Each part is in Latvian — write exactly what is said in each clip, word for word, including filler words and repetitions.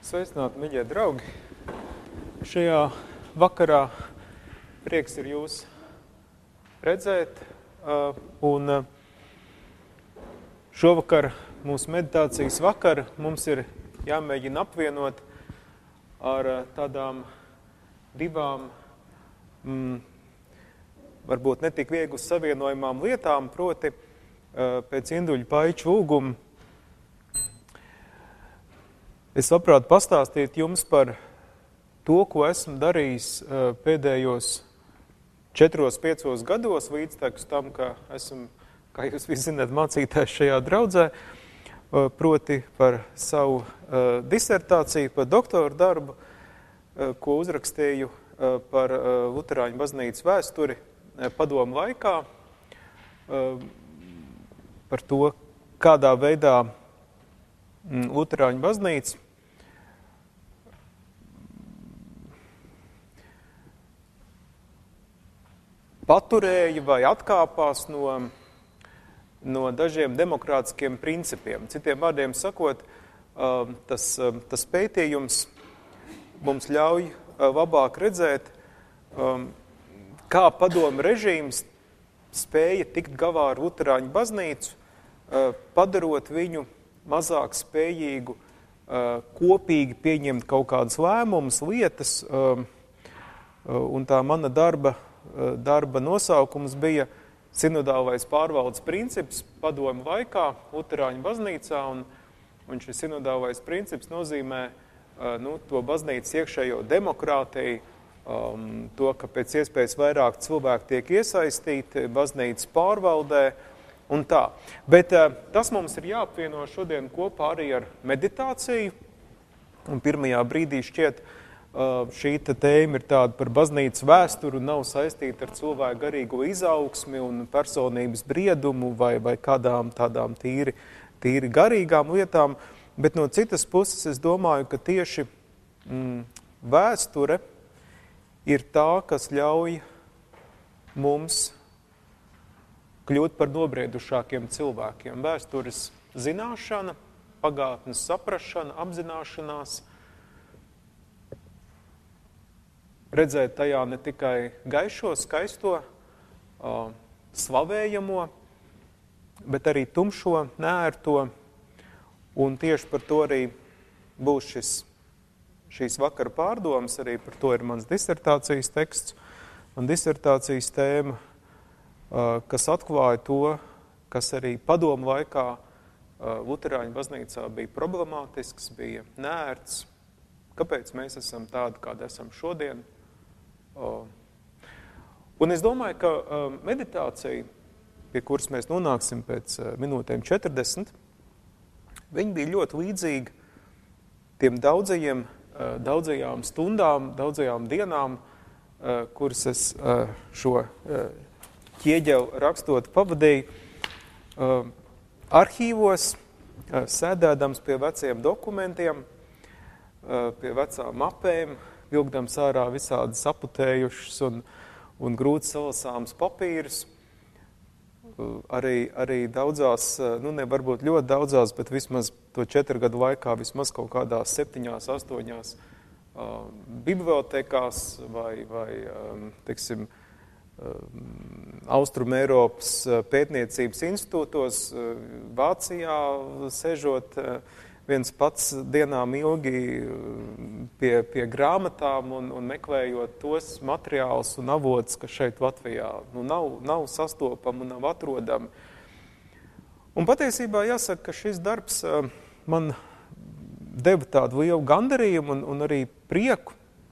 Sveicināti, mīļie draugi! Šajā vakarā prieks ir jūs redzēt, un šovakar mūsu meditācijas vakar mums ir jāmēģina apvienot ar tādām divām, mm, varbūt netik viegli savienojumām lietām, proti pēc Induļu Paiču lūguma. Es labprāt pastāstīt jums par to, ko esmu darījis pēdējos četros, piecos gados, līdztekus tam, ka esmu, kā jūs visi zināt, mācītājs šajā draudzē, proti par savu disertāciju, par doktora darbu, ko uzrakstīju par Luterāņu baznīcas vēsturi padomu laikā, par to, kādā veidā Luterāņu baznīca paturēja vai atkāpās no, no dažiem demokrātiskiem principiem. Citiem vārdiem sakot, tas, tas pētījums mums ļauj labāk redzēt, kā padomu režīms spēja tikt galā ar Luterāņu baznīcu, padarot viņu mazāk spējīgu kopīgi pieņemt kaut kādas lēmumus, lietas, un tā mana darba Darba nosaukums bija sinodālais pārvaldes princips padomu laikā Luterāņu baznīcā, un, un šis sinodālais princips nozīmē nu, to baznīcas iekšējo demokrātiju, um, to, ka pēc iespējas vairāk cilvēku tiek iesaistīti baznīcas pārvaldē un tā. Bet uh, tas mums ir jāapvieno šodien kopā arī ar meditāciju, un pirmajā brīdī šķiet, šī tēma ir tāda par baznīcas vēsturu, nav saistīta ar cilvēku garīgo izaugsmi un personības briedumu vai, vai kādām tādām tīri, tīri garīgām lietām, bet no citas puses es domāju, ka tieši mm, vēsture ir tā, kas ļauj mums kļūt par nobriedušākiem cilvēkiem. Vēstures zināšana, pagātnes saprašana, apzināšanās, redzēt tajā ne tikai gaišo, skaisto, uh, slavējamo, bet arī tumšo, neērto, un tieši par to arī būs šis, šīs vakara pārdomas, arī par to ir mans disertācijas teksts un disertācijas tēma, uh, kas atklāja to, kas arī padomu laikā uh, Luterāņu baznīcā bija problemātisks, bija neērts, kāpēc mēs esam tādi, kādi esam šodien. Un es domāju, ka meditācija, pie kuras mēs nonāksim pēc minūtēm četrdesmit, viņi bija ļoti līdzīgi tiem daudzajiem, daudzajām stundām, daudzajām dienām, kuras es šo ķieģeli rakstot pavadīju arhīvos, sēdēdams pie veciem dokumentiem, pie vecām mapēm, vilkdams ārā visādi saputējušas un, un grūti salasāmas papīrus. Arī, arī daudzās, nu ne varbūt ļoti daudzās, bet vismaz to četru gadu laikā, vismaz kaut kādās septiņās, astoņās uh, bibliotekās vai, vai um, teiksim, um, Austrum Eiropas pētniecības institūtos, uh, Vācijā sežot, uh, viens pats dienām ilgi pie, pie grāmatām un, un meklējot tos materiālus un avotus, kas šeit Latvijā nu, nav, nav sastopami un nav atrodami. Un patiesībā jāsaka, ka šis darbs man deva tādu lielu gandarījumu un, un arī prieku,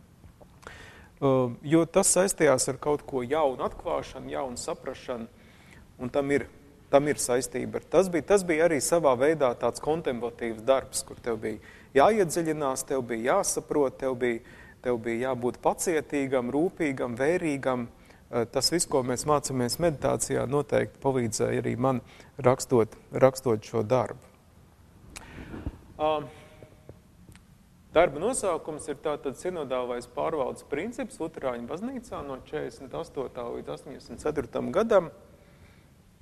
jo tas saistījās ar kaut ko jaunu atklāšanu, jaunu saprašanu, un tam ir Tam ir saistība. Tas bija, tas bija arī savā veidā tāds kontemplatīvs darbs, kur tev bija jāiedziļinās, tev bija jāsaprot, tev bija, tev bija jābūt pacietīgam, rūpīgam, vērīgam. Tas viss, ko mēs mācāmies meditācijā, noteikti palīdzēja arī man rakstot, rakstot šo darbu. Darba nosaukums ir tātad sinodālais pārvaldes princips Luterāņu baznīcā no četrdesmit astotā līdz astoņdesmit ceturtajam gadam.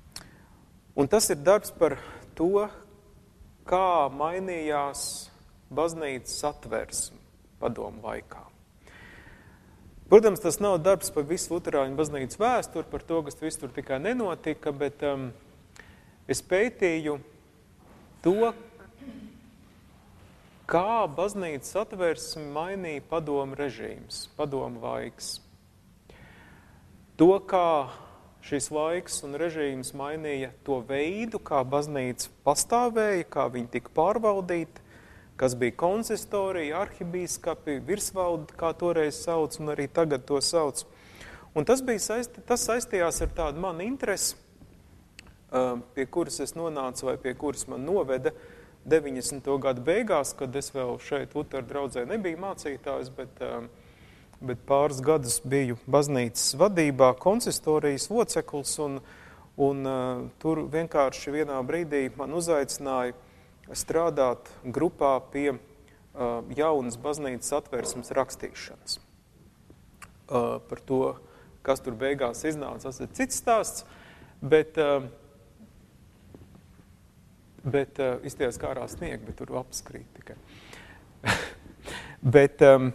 Un tas ir darbs par to, kā mainījās baznīcas satversmi padomu laikā. Protams, tas nav darbs par visu luterāņu baznīcas vēsturi, par to, kas viss tur tikai nenotika, bet um, es pētīju to, kā baznīcas satversmi mainīja padomu režīms, padomu laiks. To, kā šis laiks un režīms mainīja to veidu, kā baznīca pastāvēja, kā viņa tika pārvaldīta, kas bija konsistorija, arhibīskapi, virsvaldi, kā toreiz sauc, un arī tagad to sauc. Un tas, bija saisti, tas saistījās ar tādu manu interesi, pie kuras es nonācu vai pie kuras man noveda deviņdesmito gadu beigās, kad es vēl šeit Luteru draudzē nebiju mācītājs, bet, bet pāris gadus biju baznīcas vadībā, konsistorijas loceklis, un, un tur vienkārši vienā brīdī man uzaicināja strādāt grupā pie uh, jaunas baznīcas satversmes rakstīšanas. Uh, par to, kas tur beigās iznāca, tas ir cits stāsts, bet, uh, bet uh, izties kā ārā snieg, bet tur apskrīt tikai. bet um,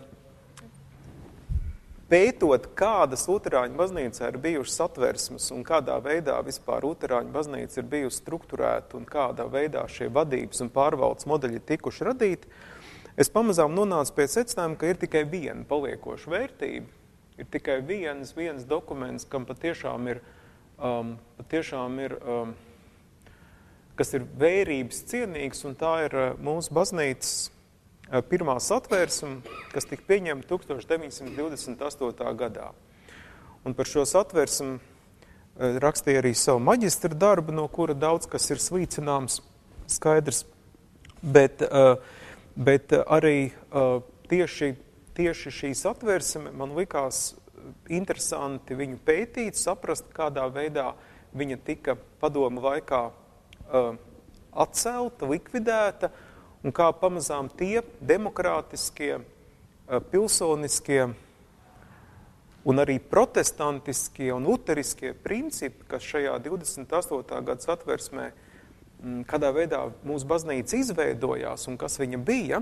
pētot, kādas luterāņu baznīcā ir bijušas satversmes un kādā veidā vispār luterāņu baznīca ir bijusi strukturēta un kādā veidā šie vadības un pārvaldes modeļi ir tikuši radīti, es pamazām nonācu pie secinājuma, ka ir tikai viena paliekoša vērtība, ir tikai viens, viens dokuments, kam patiešām ir, um, patiešām ir um, kas ir vērības cienīgs, un tā ir uh, mūsu baznīcas pirmā satversme, kas tika pieņemta tūkstoš deviņsimt divdesmit astotā gadā. Un par šo satversmi rakstīja arī savu maģistra darbu, no kura daudz kas ir slīcināms, skaidrs. Bet, bet arī tieši, tieši šī satversme man likās interesanti viņu pētīt, saprast, kādā veidā viņa tika padomu laikā atcelta, likvidēta, un kā pamazām tie demokrātiskie, pilsoniskie un arī protestantiskie un luteriskie principi, kas šajā divdesmit astotā gada satversmē, kādā veidā mūsu baznīca izveidojās un kas viņa bija,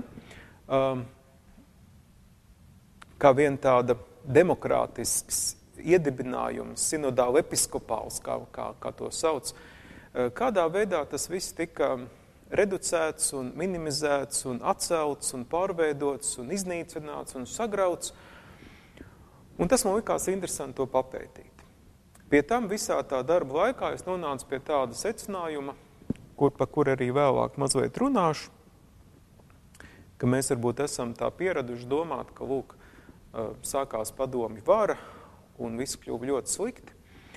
kā vien tāda demokrātisks iedibinājums, sinodāli episkopāls, kā, kā, kā to sauc, kādā veidā tas viss tika reducēts un minimizēts un atcelts un pārveidots un iznīcināts un sagrauts. Un tas man likās interesanti to papētīt. Pie tam visā tā darba laikā es nonācu pie tāda secinājuma, kur, pa kur arī vēlāk mazliet runāšu, ka mēs varbūt esam tā pieraduši domāt, ka, lūk, sākās padomju vara un viss kļuva ļoti slikti.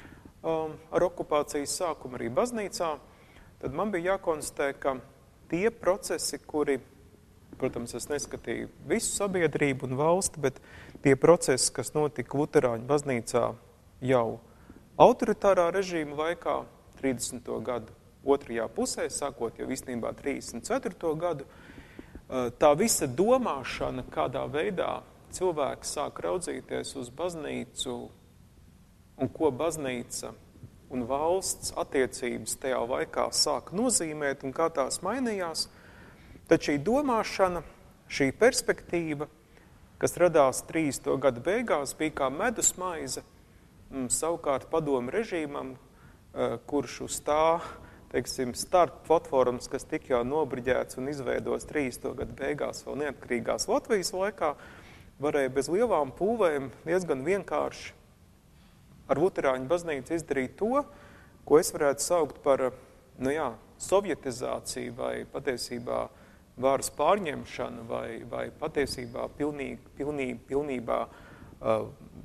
Ar okupācijas sākumu arī baznīcā, tad man bija jākonstatē, ka tie procesi, kuri, protams, es neskatīju visu sabiedrību un valsti, bet tie procesi, kas notika luterāņu baznīcā jau autoritārā režīma laikā, trīsdesmito gadu otrajā pusē, sākot jau īstenībā trīsdesmit ceturto gadu, tā visa domāšana, kādā veidā cilvēks sāk raudzīties uz baznīcu un ko baznīca un valsts attiecības tajā laikā sāk nozīmēt un kā tās mainījās, tad šī domāšana, šī perspektīva, kas radās trīsdesmito gadu beigās, bija kā medus maize, savukārt padomu režīmam, kurš uz tā, teiksim, starp platformas, kas tik jau nobriģēts un izveidos trīsdesmito gadu beigās vēl neatkarīgās Latvijas laikā, varēja bez lielām pūvēm diezgan vienkārši ar luterāņu baznīcu izdarīt to, ko es varētu saukt par, nu jā, sovietizāciju vai patiesībā varas pārņemšanu vai, vai patiesībā pilnīgi, pilnīgi, pilnībā uh,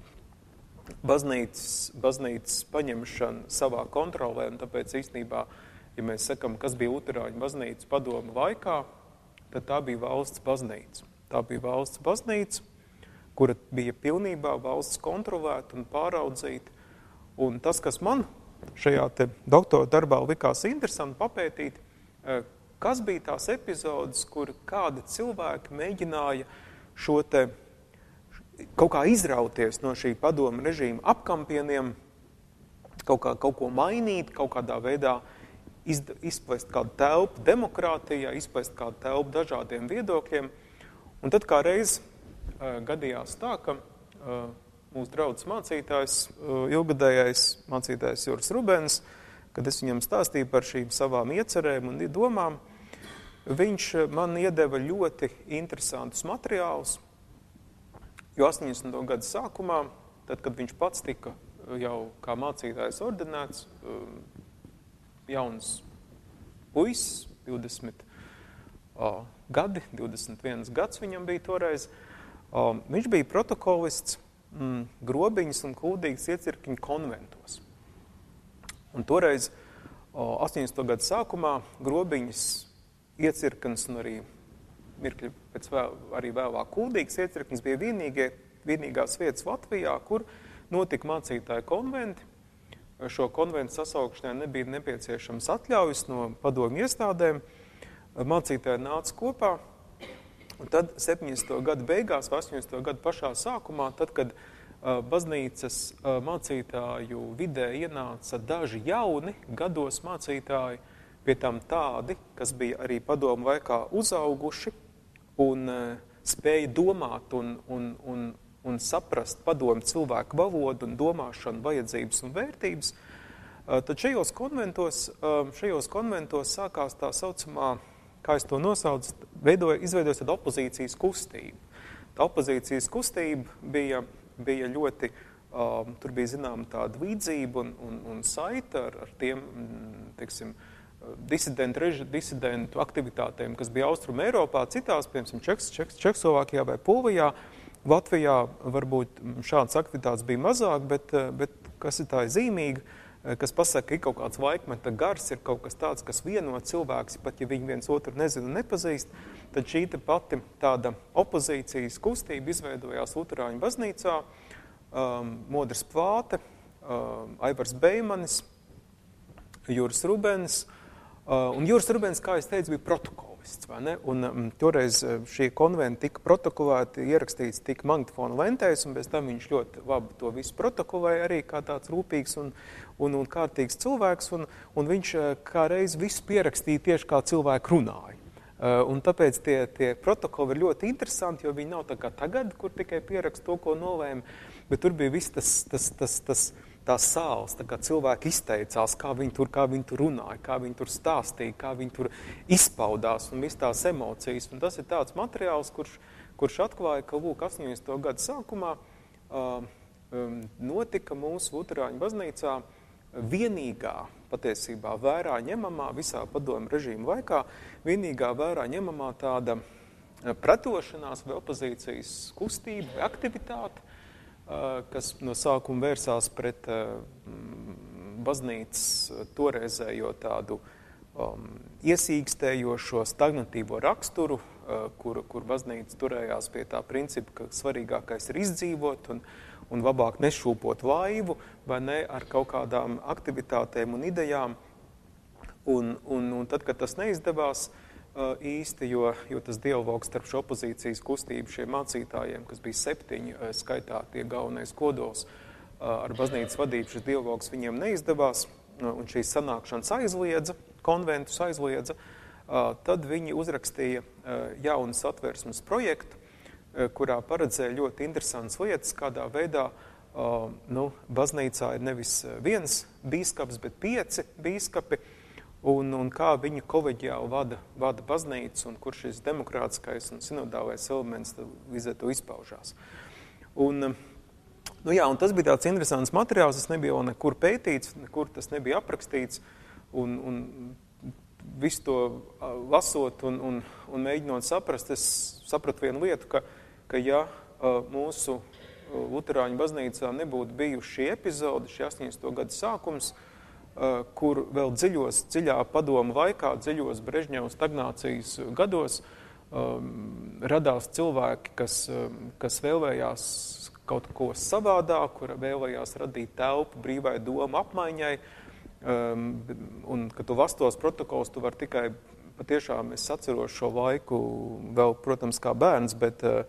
baznīcas, baznīcas paņemšanu savā kontrolē. Un tāpēc īstenībā, ja mēs sakam, kas bija luterāņu baznīca padomu laikā, tad tā bija valsts baznīca. Tā bija valsts baznīca, kura bija pilnībā valsts kontrolēta un pāraudzīta. Un tas, kas man šajā te doktora darbā likās interesanti papētīt, kas bija tās epizodes, kur kādi cilvēki mēģināja šo te kaut kā izrauties no šī padomu režīma apkampieniem, kaut, kā, kaut ko mainīt, kaut kādā veidā izplest kādu telpu demokrātijā, izplest kādu telpu dažādiem viedokļiem. Un tad kā reiz uh, gadījās tā, ka uh, mūsu draudzes mācītājs, uh, ilgadējais mācītājs Juris Rubens, kad es viņam stāstīju par šīm savām iecerēm un domām, viņš man iedeva ļoti interesantus materiālus, jo astoņdesmito gadu sākumā, tad, kad viņš pats tika jau kā mācītājs ordinēts, jauns puisis, divdesmit uh, gadi, divdesmit viens gads viņam bija toreiz, uh, viņš bija protokolists mm, Grobiņas un Kuldīgas iecirkņu konventos. Un toreiz, uh, astoņdesmito gadu sākumā, Grobiņas iecirknis un arī mirkļi pēc vēl, arī vēlāk Kuldīgas iecirknis bija vienīgie, vienīgās vietas Latvijā, kur notika mācītāju konventi. Šo konventu sasaukšanai nebija nepieciešams atļaujas no padomju iestādēm. Mācītāji nāca kopā, un tad septiņdesmito gadu beigās, astoņdesmito gadu pašā sākumā, tad, kad uh, baznīcas uh, mācītāju vidē ienāca daži jauni gados mācītāji, pie tam tādi, kas bija arī padomu laikā uzauguši un uh, spēja domāt un, un, un, un saprast padomu cilvēku valodu un domāšanu, vajadzības un vērtības, uh, tad šajos konventos, uh, šajos konventos sākās tā saucamā, kā es to nosaucu, veidoja, izveidojas tāda opozīcijas kustība. Tā opozīcijas kustība bija, bija ļoti, uh, tur bija zinām tāda līdzība un, un, un saita ar, ar tiem, teiksim, disidentu, reži, disidentu aktivitātēm, kas bija Austrum Eiropā, citās, piemēram, Čeks, Čeks, Čekslovākijā vai Polijā. Latvijā varbūt šādas aktivitātes bija mazāk, bet, bet kas ir tā zīmīgi, kas pasaka, ka ir kaut kāds laikmeta gars, ir kaut kas tāds, kas vieno cilvēks, pat ja viņi viens otru nezina un nepazīst, tad šī pati tāda opozīcijas kustība izveidojās Luterāņu baznīcā, um, Modris Plāte, um, Aivars Beimanis, Juris Rubens, uh, un Juris Rubens, kā es teicu, bija protokolists, vai ne? Un um, toreiz šie konventi tika protokolēti, ierakstīts tika magnetofona lentēs, un bez tam viņš ļoti labi to visu protokolēja arī kā tāds rūpīgs un, un, un kārtīgs cilvēks, un, un viņš kā reiz visu pierakstīja tieši kā cilvēku runāja. Uh, un tāpēc tie, tie protokoli ir ļoti interesanti, jo viņi nav tā kā tagad, kur tikai pierakst to, ko nolēma, bet tur bija viss tas, tas, tas, tas tā sāls, tā kā cilvēki izteicās, kā viņi tur, kā viņi tur runāja, kā viņi tur stāstīja, kā viņi tur izpaudās un viss tās emocijas. Un tas ir tāds materiāls, kurš, kurš atklāja, ka lūk, astoņdesmito gadu sākumā uh, um, notika mūsu Luterāņu baznīcā vienīgā, patiesībā vērā ņemamā, visā padomu režīmu laikā, vienīgā vērā ņemamā tāda pretošanās vai opozīcijas kustība vai aktivitāte, kas no sākuma vērsās pret baznīcas toreizējo tādu um, iesīkstējošo stagnatīvo raksturu, uh, kur, kur baznīca turējās pie tā principa, ka svarīgākais ir izdzīvot un, un labāk nešūpot laivu, vai ne, ar kaut kādām aktivitātēm un idejām. Un, un, un tad, kad tas neizdevās, īsti, jo, jo tas dialogs starp šo opozīcijas kustību šiem mācītājiem, kas bija septiņi, skaitā tie galvenais kodols, ar baznīcas vadību šis dialogs viņiem neizdevās, un šīs sanākšanas aizliedza, konventus aizliedza, tad viņi uzrakstīja jaunu satversmes projektu, kurā paredzēja ļoti interesantas lietas, kādā veidā nu, baznīcā ir nevis viens bīskaps, bet pieci bīskapi, Un, un kā viņi koleģiāli vada, vada baznīcu, un kur šis demokrātiskais un sinodālais elements līdz ar to izpaužās. Un, nu jā, un tas bija tāds interesants materiāls, tas nebija vēl nekur pētīts, nekur tas nebija aprakstīts, un, un visu to lasot un, un, un mēģinot saprast, es sapratu vienu lietu, ka, ka ja mūsu Luterāņu baznīcā nebūtu bijuši šie epizodi, šie astoņdesmito gadu sākums, kur vēl dziļos, dziļā padomu laikā, dziļos Brežņeva stagnācijas gados um, radās cilvēki, kas, kas vēlējās kaut ko savādāk, kur vēlējās radīt telpu brīvai domu apmaiņai, um, un, kad tu lastos protokols, tu var tikai, patiešām es atceros šo laiku vēl, protams, kā bērns, bet,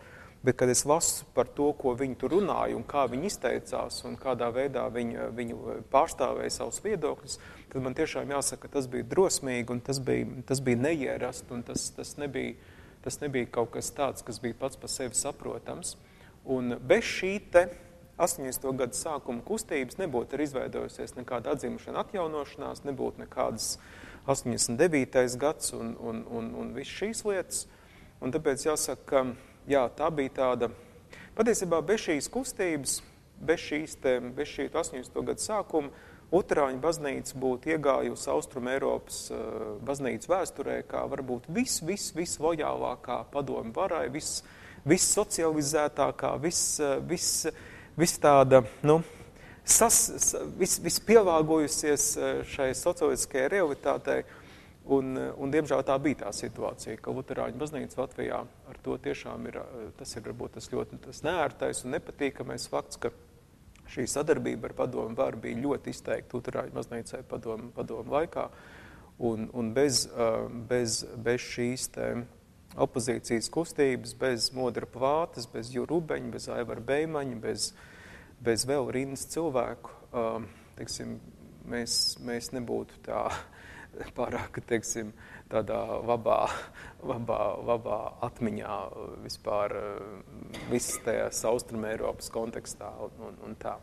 bet kad es lasu par to, ko viņi tur runāja un kā viņi izteicās un kādā veidā viņi, viņu pārstāvēja savus viedokļus, tad man tiešām jāsaka, ka tas bija drosmīgi un tas bija, tas bija neierast un tas, tas, nebija, tas nebija kaut kas tāds, kas bija pats par sevi saprotams. Un bez šī te astoņdesmito gadu sākuma kustības nebūtu arī izveidojusies nekāda atzīmušana atjaunošanās, nebūtu nekādas astoņdesmit devītais gads un, un, un, un viss šīs lietas. Un tāpēc jāsaka, ka jā, tā bija tāda, patiesībā bez šīs kustības, bez šīs te, bez šī astoņdesmito gadu sākuma, Luterāņu baznīca būtu iegājusi Austrum Eiropas uh, baznīcas vēsturē, kā varbūt viss, viss, viss lojālākā padomu varai, viss, viss socializētākā, viss, viss, viss tāda, nu, sas, viss, viss pielāgojusies šai socialistiskajai realitātei. Un, un, diemžēl, tā bija tā situācija, ka Luterāņu baznīca Latvijā ar to tiešām ir, tas ir varbūt tas ļoti tas neērtais un nepatīkamais fakts, ka šī sadarbība ar padomu varu bija ļoti izteikta Luterāņu baznīcai padomu, padomu laikā, un, un bez, bez, bez šīs te opozīcijas kustības, bez Modra Plātes, bez Jura Ubeņa, bez Aivara Beimaņa, bez, bez vēl rindas cilvēku, teiksim, mēs, mēs nebūtu tā pārāk, teiksim, tādā labā, labā, labā atmiņā vispār visas tajās Austrum Eiropas kontekstā un, un, un tā.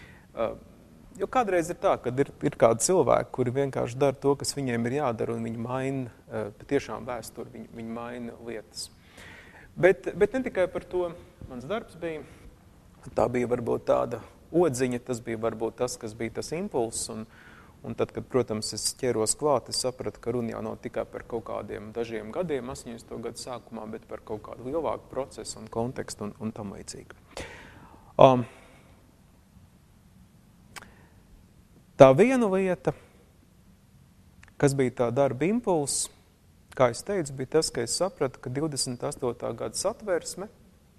Jo kādreiz ir tā, kad ir, ir kādi cilvēki, kuri vienkārši dara to, kas viņiem ir jādara, un viņi maina patiešām vēsturi, viņi, viņi maina lietas. Bet, bet ne tikai par to mans darbs bija, tā bija varbūt tāda odziņa, tas bija varbūt tas, kas bija tas impulss, un Un tad, kad, protams, es ķeros klāt, es sapratu, ka runa jau nav tikai par kaut kādiem dažiem gadiem, astoņdesmito gadu sākumā, bet par kaut kādu lielāku procesu un kontekstu un, un tam līdzīgi. Um, tā viena lieta, kas bija tā darba impulss, kā es teicu, bija tas, ka es sapratu, ka divdesmit astotā gada satversme,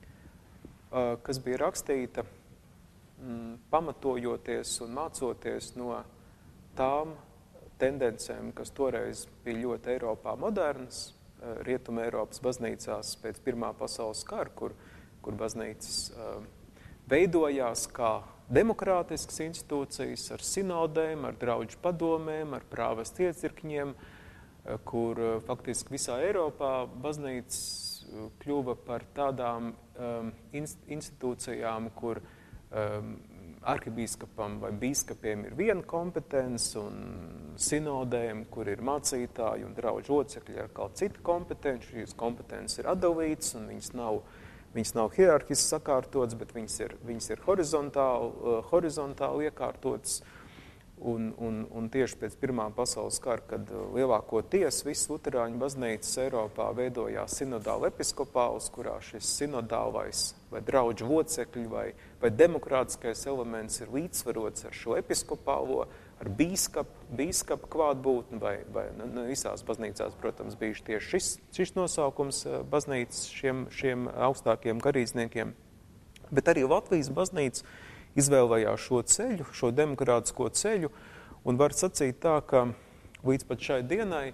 uh, kas bija rakstīta mm, pamatojoties un mācoties no tām tendencēm, kas toreiz bija ļoti Eiropā modernas, Rietuma Eiropas baznīcās pēc Pirmā pasaules kara, kur, kur baznīcas uh, veidojās kā demokrātiskas institūcijas ar sinodēm, ar draudžu padomēm, ar prāvestu iecirkņiem, uh, kur uh, faktiski visā Eiropā baznīcas uh, kļuva par tādām um, inst institūcijām, kur um, arhibīskapam vai bīskapiem ir viena kompetence un sinodēm, kur ir mācītāji un draudžu locekļi ar kaut citu kompetenci. Šīs kompetences ir atdalītas un viņas nav, viņas nav hierarhiski sakārtotas, bet viņas ir, viņas ir horizontāli, uh, horizontāli iekārtotas. Un, un, un tieši pēc Pirmā pasaules kara, kad lielākoties visas luterāņu baznīcas Eiropā veidojās sinodāli episkopāls, kurā šis sinodālais vai draudžu locekļi vai, vai demokrātiskais elements ir līdzsvarots ar šo episkopālo, ar bīskapu, bīskapu klātbūtni vai, vai nu, visās baznīcās, protams, bija tieši šis, šis nosaukums baznīcas šiem, šiem augstākiem garīdzniekiem. Bet arī Latvijas baznīca izvēlējās šo ceļu, šo demokrātisko ceļu, un var sacīt tā, ka līdz pat šai dienai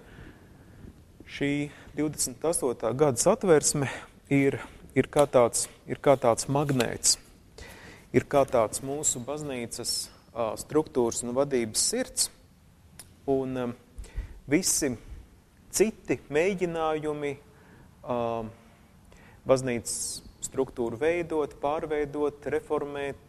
šī divdesmit astotā gada satversme ir, ir, kā tāds, ir kā tāds magnēts, ir kā tāds mūsu baznīcas uh, struktūras un vadības sirds, un um, visi citi mēģinājumi uh, baznīcas struktūru veidot, pārveidot, reformēt,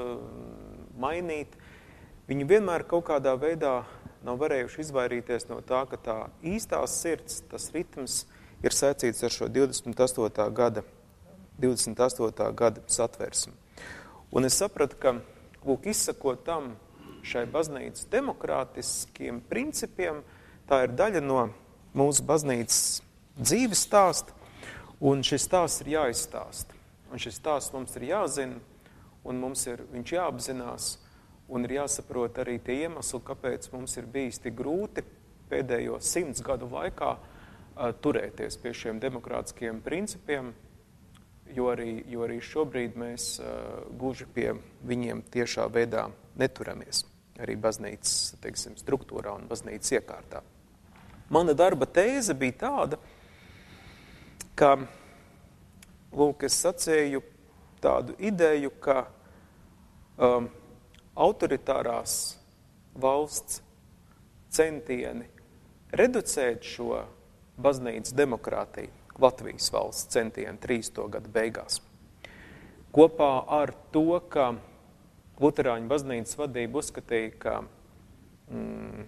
mainīt. Viņi vienmēr kaut kādā veidā nav varējuši izvairīties no tā, ka tā īstās sirds, tas ritms ir saistīts ar šo divdesmit astotā gada, divdesmit astotā gada satversmi. Un es sapratu, ka, lūk, izsakot tam šai baznīcas demokrātiskiem principiem, tā ir daļa no mūsu baznīcas dzīves stāsta, un šis stāsts ir jāizstāsta. Un šis stāsts mums ir jāzina, un mums ir viņš jāapzinās, un ir jāsaprot arī tie iemesli, kāpēc mums ir bijis tik grūti pēdējo simts gadu laikā uh, turēties pie šiem demokrātiskiem principiem, jo arī, jo arī šobrīd mēs uh, gluži pie viņiem tiešā veidā neturamies. Arī baznīcas, teiksim, struktūrā un baznīcas iekārtā. Mana darba tēze bija tāda, ka lūk, es sacēju tādu ideju, ka um, autoritārās valsts centieni reducēt šo baznīcas demokrātiju, Latvijas valsts centieni trīsdesmito gadu beigās, kopā ar to, ka Luterāņu baznīcas vadība uzskatīja, ka mm,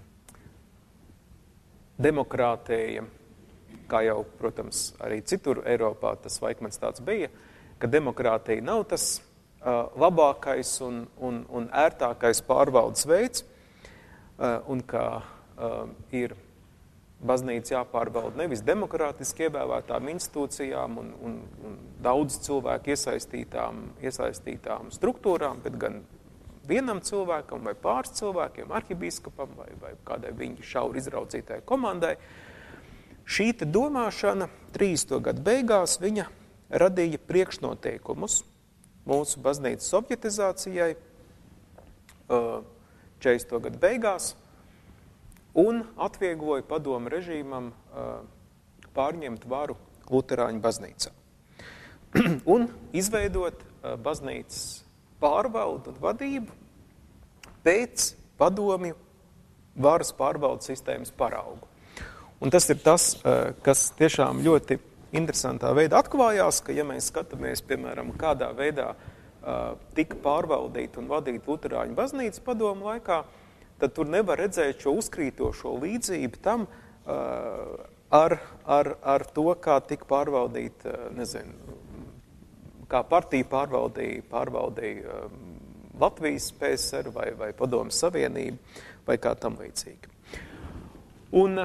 demokrātija, kā jau, protams, arī citur Eiropā tas laikmets tāds bija, ka demokrātija nav tas uh, labākais un, un, un ērtākais pārvaldes veids, uh, un ka uh, ir baznīca jāpārvalda nevis demokrātiski ievēlētām institūcijām un, un, un daudz cilvēku iesaistītām, iesaistītām struktūrām, bet gan vienam cilvēkam vai pāris cilvēkiem, arhibīskapam vai, vai kādai viņa šauri izraucītai komandai. Šī te domāšana trīsdesmito gadu beigās viņa radīja priekšnoteikumus mūsu baznīcas objetizācijai četrdesmito gadu beigās un atviegloja padomu režīmam pārņemt varu Luterāņu baznīcā. Un izveidot baznīcas pārvaldu un vadību pēc padomju varas pārvaldes sistēmas paraugu. Un tas ir tas, kas tiešām ļoti interesantā veidā atklājās, ka ja mēs skatāmies, piemēram, kādā veidā tika pārvaldīt un vadīt Luterāņu baznīcu padomu laikā, tad tur nevar redzēt šo uzkrītošo līdzību tam ar, ar, ar to, kā tika pārvaldīt, nezinu, kā partija pārvaldīja, pārvaldīja Latvijas P S R vai, vai Padomu Savienību vai kā tam līdzīgi. Un,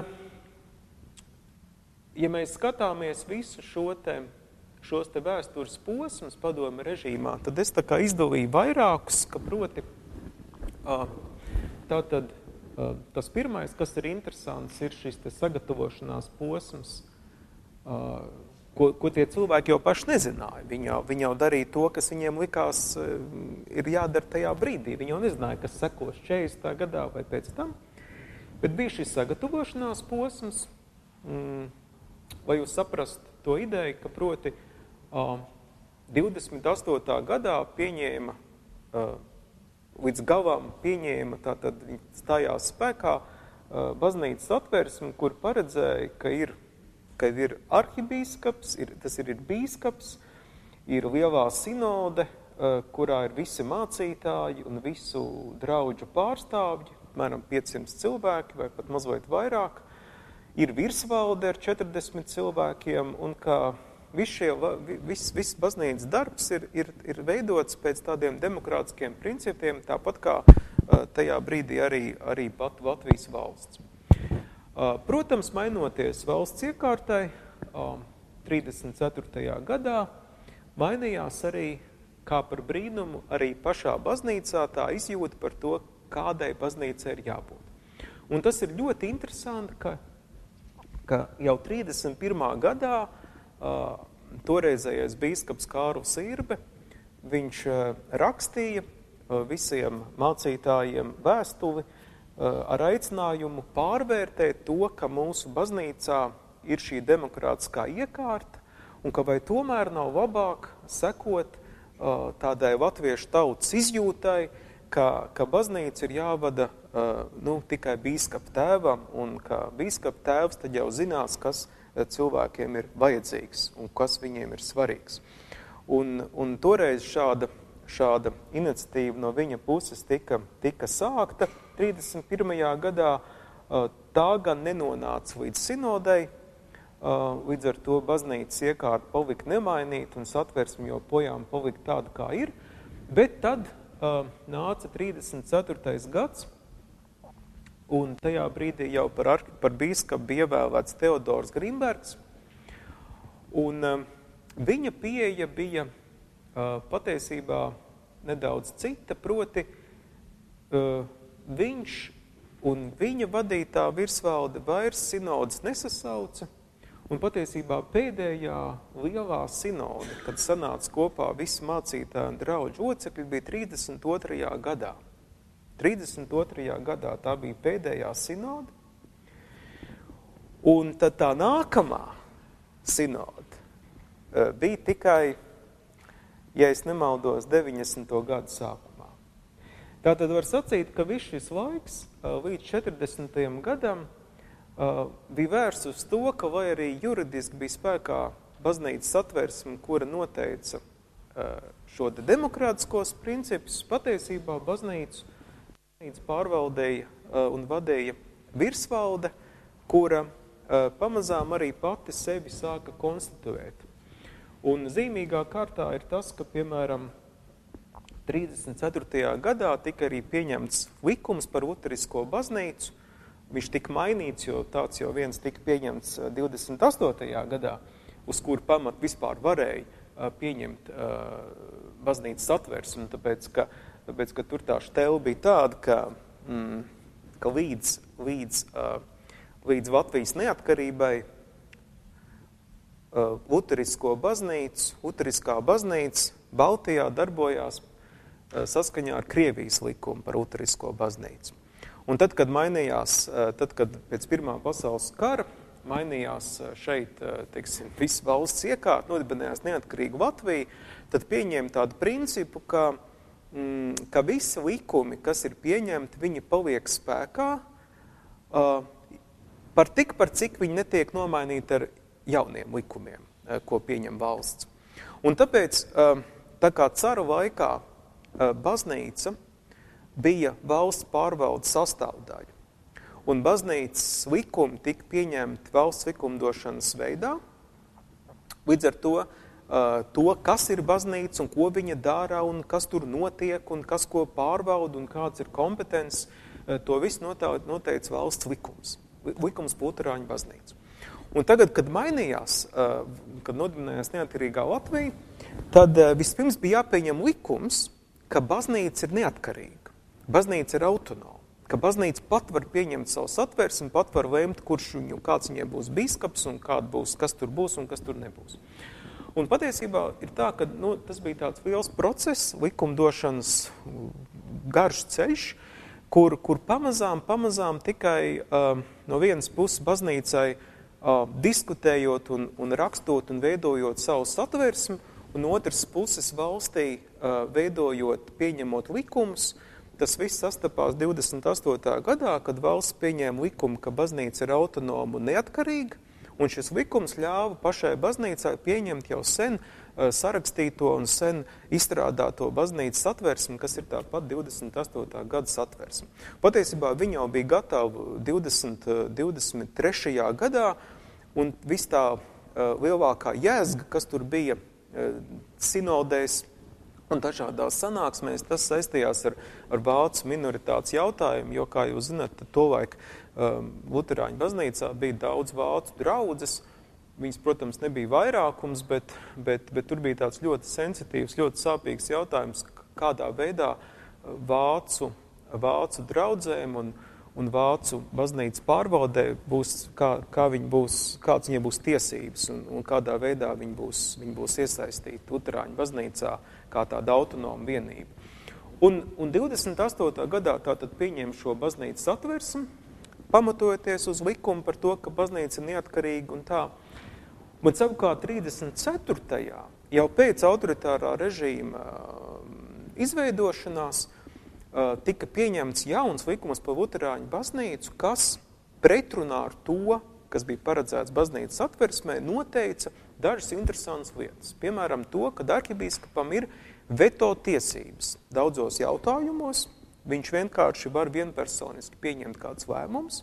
ja mēs skatāmies visu šo te, šos te vēstures posmus padomu režīmā, tad es tā kā izdalīju vairākus, ka proti, tātad tas pirmais, kas ir interesants, ir šis te sagatavošanās posms, Ko, ko tie cilvēki jau paši nezināja. Viņi jau, viņi jau darīja to, kas viņiem likās ir jādara tajā brīdī. Viņi jau nezināja, kas sekos četrdesmitā gadā vai pēc tam. Bet bija šis sagatavošanās posms, mm, lai jūs saprast to ideju, ka proti divdesmit astotā gadā pieņēma, līdz galam pieņēma, tātad stājās spēkā baznīcas atversmi, kur paredzēja, ka ir kad ir arhibīskaps, ir, tas ir, ir bīskaps, ir lielā sinode, kurā ir visi mācītāji un visu draudžu pārstāvji, mēram piecsimt cilvēki vai pat mazliet vairāk, ir virsvalde ar četrdesmit cilvēkiem, un kā viss šie, viss, viss baznīcas darbs ir, ir, ir veidots pēc tādiem demokrātiskiem principiem, tāpat kā tajā brīdī arī, arī pat Latvijas valsts. Protams, mainoties valsts iekārtai, trīsdesmit ceturtajā gadā mainījās arī, kā par brīnumu, arī pašā baznīcā tā izjūta par to, kādai baznīcai ir jābūt. Un tas ir ļoti interesanti, ka, ka jau trīsdesmit pirmā gadā toreizējais bīskaps Kārlis Irbe, viņš rakstīja visiem mācītājiem vēstuli, ar aicinājumu pārvērtēt to, ka mūsu baznīcā ir šī demokrātiskā iekārta un ka vai tomēr nav labāk sekot uh, tādai latviešu tautas izjūtai, ka, ka baznīca ir jāvada uh, nu, tikai bīskapa tēvam un ka bīskapa tēvs tad jau zinās, kas cilvēkiem ir vajadzīgs un kas viņiem ir svarīgs. Un, un toreiz šāda Šāda iniciatīva no viņa puses tika, tika sākta trīsdesmit pirmajā gadā. Tā gan nenonāca līdz sinodei, līdz ar to baznīcas iekārta palika nemainīta un satversme joprojām palika tāda, kā ir. Bet tad nāca trīsdesmit ceturtais gads, un tajā brīdī jau par, par bīskapu bija ievēlēts Teodors Grimbergs, un viņa pieeja bija patiesībā nedaudz cita, proti viņš un viņa vadītā virsvalde vairs sinodas nesasauca, un patiesībā pēdējā lielā sinode, kad sanāca kopā visi mācītāji un draudžu locekļi, bija trīsdesmit otrajā gadā. trīsdesmit otrajā gadā tā bija pēdējā sinode, un tad tā nākamā sinode bija tikai, ja es nemaldos, deviņdesmito gadu sākumā. Tātad var sacīt, ka viss šis laiks līdz četrdesmitajam gadam bija vērsts uz to, ka vai arī juridiski bija spēkā baznīcas satversme, kura noteica šo demokrātiskos principus, patiesībā baznīcu, baznīcu pārvaldēja un vadīja virsvalde, kura pamazām arī pati sevi sāka konstituēt. Un zīmīgā kārtā ir tas, ka, piemēram, trīsdesmit ceturtajā gadā tika arī pieņemts likums par luterisko baznīcu. Viņš tika mainīts, jo tāds jau viens tika pieņemts divdesmit astotajā gadā, uz kuru pamat vispār varēja pieņemt baznīcas satversmi, tāpēc, ka, tāpēc, ka tur tā štela bija tāda, ka, mm, ka līdz, līdz, līdz Latvijas neatkarībai luterisko baznīcu, luteriskā baznīca Baltijā darbojās saskaņā ar Krievijas likumu par luterisko baznīcu. Un tad, kad mainījās, tad, kad pēc Pirmā pasaules kara mainījās šeit, teiksim, viss valsts iekārt, nodibinājās neatkarīgu Latviju, tad pieņēma tādu principu, ka, mm, ka visi likumi, kas ir pieņemti, viņi paliek spēkā, par tik, par cik viņi netiek nomainīti ar jauniem likumiem, ko pieņem valsts. Un tāpēc, tā kā caru laikā baznīca bija valsts pārvaldes sastāvdaļa, un baznīcas likumi tika pieņemti valsts likumdošanas veidā, līdz ar to, to, kas ir baznīca un ko viņa dara, un kas tur notiek, un kas ko pārvalda, un kāds ir kompetences, to visu noteica valsts likums, likums luterāņu baznīcu. Un tagad, kad mainījās, kad nodibinājās neatkarīgā Latvija, tad vispirms bija jāpieņem likums, ka baznīca ir neatkarīga, baznīca ir autonoma, ka baznīca pat var pieņemt savu satversmi, pat var lemt, kurš viņu, kāds viņai būs bīskaps un kād būs, kas tur būs un kas tur nebūs. Un patiesībā ir tā, ka nu, tas bija tāds liels process, likumdošanas garš ceļš, kur, kur pamazām, pamazām tikai uh, no vienas puses baznīcai Uh, diskutējot un, un rakstot un veidojot savu satversmi, un otras puses valstī uh, veidojot, pieņemot likumus. Tas viss sastapās divdesmit astotā gadā, kad valsts pieņēma likumu, ka baznīca ir autonoma un neatkarīga, un šis likums ļāva pašai baznīcai pieņemt jau sen uh, sarakstīto un sen izstrādāto baznīcas satversmi, kas ir tāpat divdesmit astotā gada satversmi. Patiesībā viņi jau bija gatavi divdesmit, divdesmit trešajā gadā, un viss tā uh, lielākā jēzga, kas tur bija uh, sinodēs un dažādās sanāksmēs, tas saistījās ar, ar vācu minoritātes jautājumu, jo, kā jūs zināt, tolaik um, luterāņu baznīcā bija daudz vācu draudzes. Viņas, protams, nebija vairākums, bet, bet, bet tur bija tāds ļoti sensitīvs, ļoti sāpīgs jautājums, kādā veidā vācu, vācu draudzēm un, un vācu baznīcas pārvaldē būs, kā, kā viņi būs, kāds viņiem būs tiesības un, un kādā veidā viņi būs, viņi būs iesaistīti luterāņu baznīcā kā tāda autonoma vienība. Un, un divdesmit astotā gadā tātad pieņēma šo baznīcas satversmi, pamatojoties uz likumu par to, ka baznīca ir neatkarīga un tā. Bet savukārt trīsdesmit ceturtajā jau pēc autoritārā režīma izveidošanās tika pieņemts jauns likums par luterāņu baznīcu, kas pretrunā ar to, kas bija paredzēts baznīcas satversmē, noteica dažas interesantas lietas. Piemēram, to, ka arhibīskapam ir veto tiesības daudzos jautājumos, viņš vienkārši var vienpersoniski pieņemt kāds lēmums,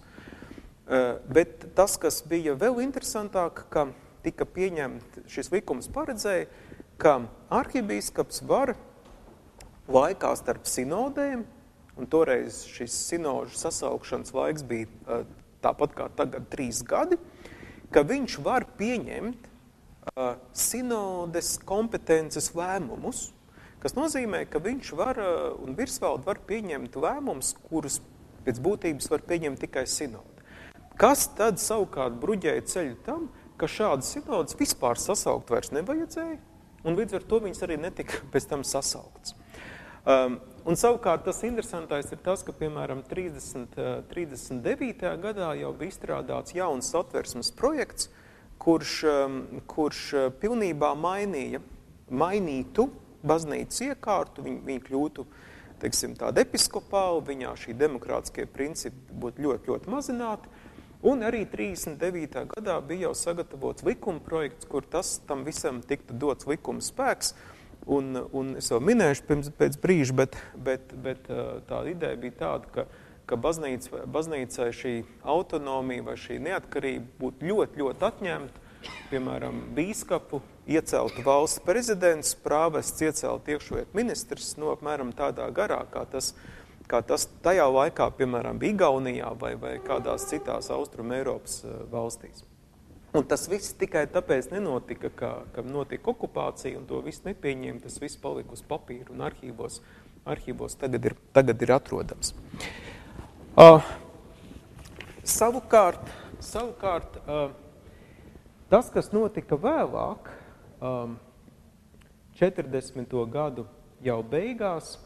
bet tas, kas bija vēl interesantāk, ka tika pieņemt, šis likums paredzēja, ka arhibīskaps var laikā starp sinodēm, un toreiz šis sinožu sasaukšanas laiks bija tāpat kā tagad trīs gadi, ka viņš var pieņemt uh, sinodes kompetences lēmumus, kas nozīmē, ka viņš var uh, un virsvalde var pieņemt lēmumus, kurus pēc būtības var pieņemt tikai sinode. Kas tad savukārt bruģēja ceļu tam, ka šādas sinodes vispār sasaukt vairs nevajadzēja, un līdz ar to viņas arī netika pēc tam sasauktas. Um, un savukārt tas interesantais ir tas, ka, piemēram, trīsdesmit, trīsdesmit devītajā gadā jau bija izstrādāts jauns satversmes projekts, kurš, kurš pilnībā mainīja, mainītu baznīcas iekārtu, viņi, viņi kļūtu, teiksim, tāda episkopāla, viņā šī demokrātiskie principi būtu ļoti, ļoti mazināti, un arī trīsdesmit devītā gadā bija jau sagatavots likuma projekts, kur tas tam visam tiktu dots likuma spēks, un, un es jau minēšu pirms, pēc brīža, bet, bet, bet tā ideja bija tāda, ka, ka baznīca, baznīcai šī autonomija vai šī neatkarība būtu ļoti, ļoti atņemta, piemēram, bīskapu ieceltu valsts prezidents, prāvests ieceltu iekšlietu ministrs, no apmēram tādā garā, kā tas, kā tas tajā laikā, piemēram, Igaunijā vai, vai kādās citās Austrum Eiropas valstīs. Un tas viss tikai tāpēc nenotika, ka, ka notika okupācija un to viss nepieņēma, tas viss palika uz papīra un arhīvos, arhīvos tagad, ir, tagad ir atrodams. Uh, savukārt, savukārt uh, tas, kas notika vēlāk, um, četrdesmito gadu jau beigās,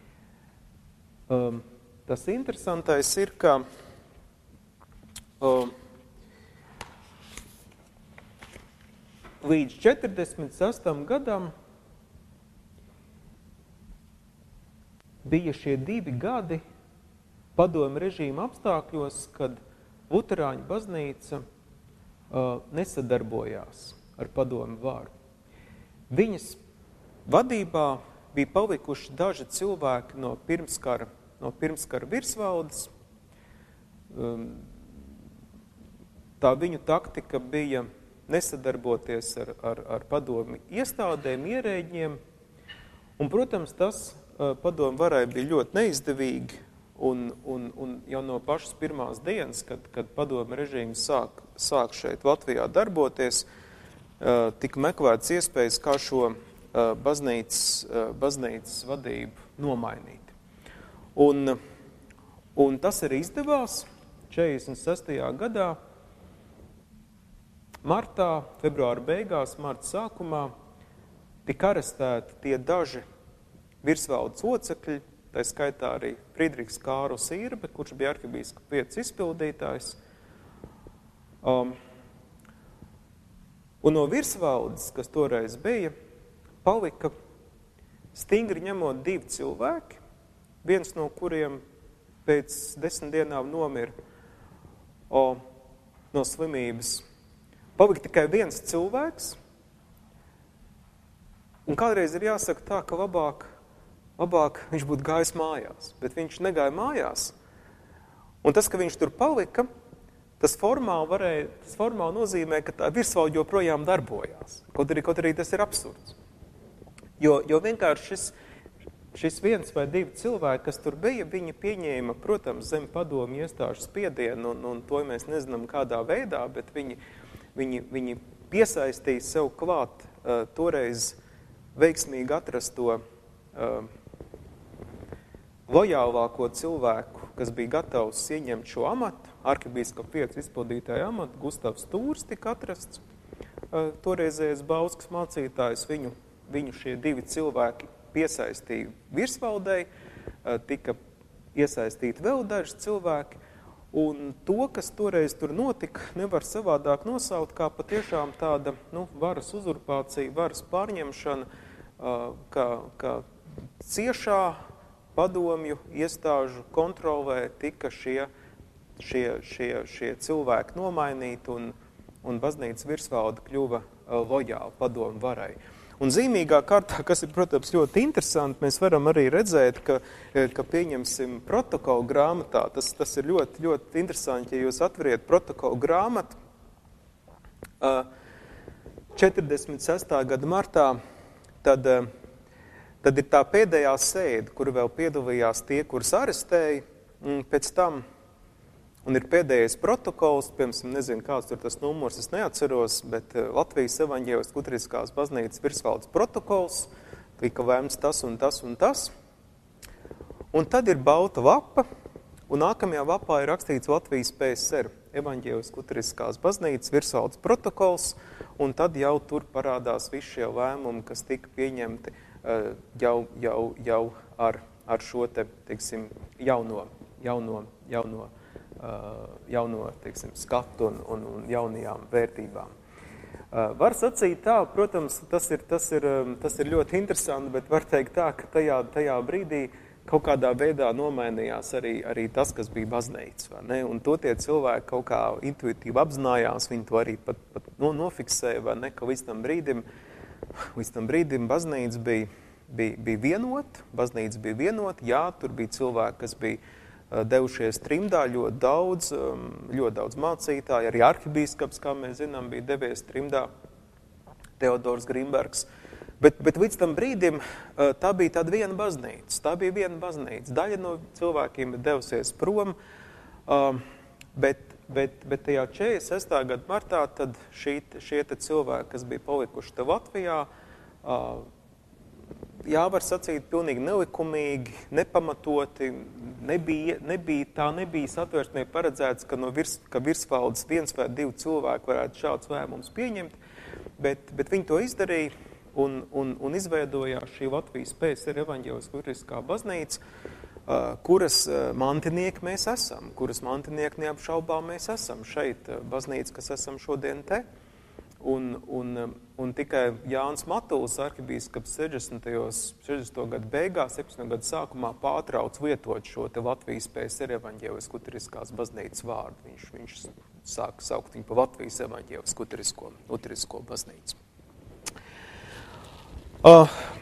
um, tas interesantais ir, ka um, līdz četrdesmit sestam gadam bija šie divi gadi padomu režīma apstākļos, kad luterāņu baznīca Uh, nesadarbojās ar padomu varu. Viņas vadībā bija palikuši daži cilvēki no pirmskara, no pirmskara virsvaldes. Um, tā viņu taktika bija nesadarboties ar, ar, ar padomu iestādēm, ierēģiem, un, protams, tas uh, padomu varai bija ļoti neizdevīgi, un, un, un jau no pašas pirmās dienas, kad, kad padomu režīms sāk sāk šeit Latvijā darboties, tika meklēts iespējas, kā šo baznīcas, baznīcas vadību nomainīt. Un, un tas arī izdevās četrdesmit sestajā gadā, martā, februāra beigās, marta sākumā, tika arestēti tie daži virsvaldes locekļi, tā skaitā arī Friedrichs Kārls Irbe, kurš bija arhibīskapu vietas izpildītājs. Um, un no virsvaldes, kas toreiz bija, palika stingri ņemot divi cilvēki, viens no kuriem pēc desmit dienām nomira o, no slimības. Palika tikai viens cilvēks, un kādreiz ir jāsaka tā, ka labāk, labāk viņš būtu gājis mājās, bet viņš negāja mājās. Un tas, ka viņš tur palika, Tas formāli, varēja, tas formāli nozīmē, ka tā virsvalde joprojām darbojās. Kaut arī, kaut arī tas ir absurds. Jo, jo vienkārši šis, šis viens vai divi cilvēki, kas tur bija, viņi pieņēma, protams, zem padomu iestāžu spiedienu, un, un to mēs nezinām kādā veidā, bet viņi, viņi, viņi piesaistīja sev klāt uh, toreiz veiksmīgi atrasto uh, lojālāko cilvēku, kas bija gatavs ieņemt šo amatu, arhibīskapu vietas izpildītāju amatu, Gustavs Tūrs tika atrasts, uh, toreizējais Bauskas mācītājs, viņu, viņu šie divi cilvēki piesaistīja virsvaldei, uh, tika iesaistīti vēl daži cilvēki, un to, kas toreiz tur notika, nevar savādāk nosaukt kā patiešām tāda, nu, varas uzurpācija, varas pārņemšana, uh, kā, kā ciešā padomju iestāžu kontrolē tika šie Šie, šie, šie cilvēki nomainīti un, un baznīcas virsvalde kļuva lojāli padomu varai. Un zīmīgā kārtā, kas ir, protams, ļoti interesanti, mēs varam arī redzēt, ka, ka pieņemsim protokolu grāmatā. Tas, tas ir ļoti, ļoti interesanti, ja jūs atveriet protokolu grāmatu. četrdesmit sestā gada martā, tad, tad ir tā pēdējā sēde, kuru vēl piedalījās tie, kurus arestēja, un pēc tam Un ir pēdējais protokols, piemēram, nezinu, kāds tur tas numurs, es neatceros, bet Latvijas evaņģēliskās luteriskās baznīcas virsvaldes protokols, tika lēmts tas un tas un tas. Un tad ir balta lapa, un nākamajā lapā ir rakstīts Latvijas P S R, evaņģēliskās luteriskās baznīcas virsvaldes protokols, un tad jau tur parādās visi šie lēmumi, kas tika pieņemti jau, jau, jau ar, ar šo te, teiksim, jauno, jauno, jauno, jauno teiksim, skatu un, un, un jaunajām vērtībām. Var sacīt tā, protams, tas ir, tas ir, tas ir ļoti interesanti, bet var teikt tā, ka tajā, tajā brīdī kaut kādā veidā nomainījās arī, arī tas, kas bija baznīca, vai ne? Un to tie cilvēki kaut kā intuitīvi apzinājās, viņi to arī pat, pat no, nofiksēja, vai ne, ka līdz tam brīdim, līdz tam brīdim baznīca bija, bija, bija vienota, baznīca bija vienota, jā, tur bija cilvēki, kas bija devušies trimdā, ļoti daudz, ļoti daudz mācītāji, arī arhibīskaps, kā mēs zinām, bija devies trimdā, Teodors Grimbergs. Bet, bet līdz tam brīdim tā bija tāda viena baznīca, tā bija viena baznīca. Daļa no cilvēkiem ir devusies prom, bet, bet, bet tajā četrdesmit sestā gada martā tad šī, šie te cilvēki, kas bija palikuši te Latvijā, jā, var sacīt, pilnīgi nelikumīgi, nepamatoti, nebija, nebija, tā nebija satversmē paredzēts, ka no virs, ka virsvaldes viens vai divi cilvēki varētu šādus lēmumus pieņemt, bet, bet viņi to izdarīja un, un, un izveidojās šī Latvijas P S R evaņģēliskā luteriskā baznīca, kuras mantinieki mēs esam, kuras mantinieki neapšaubām mēs esam šeit, baznīca, kas esam šodien te. Un, un, un tikai Jānis Matuls, arhibīskaps sešdesmito gadu beigās, septiņdesmito gadu sākumā pārtrauc lietot šo te Latvijas P S R evaņģēliskās luteriskās baznīcas vārdu. Viņš, viņš sāk saukt viņu pa Latvijas evaņģēliskās luterisko, luterisko baznīcu. Uh,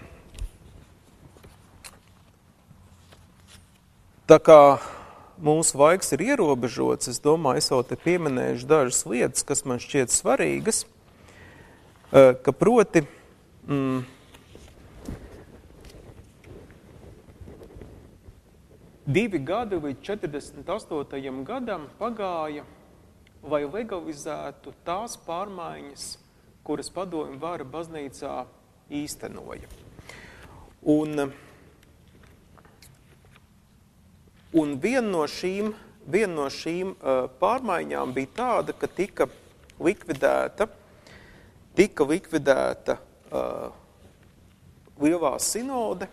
tā kā mūsu laiks ir ierobežots, es domāju, es vēl te pieminēšu dažas lietas, kas man šķiet svarīgas, ka proti, mm, divi gadi līdz četrdesmit astotajam gadam pagāja, lai legalizētu tās pārmaiņas, kuras padomju vara baznīcā īstenoja. Un, un viena no šīm, viena no šīm uh, pārmaiņām bija tāda, ka tika likvidēta tika likvidēta uh, lielā sinode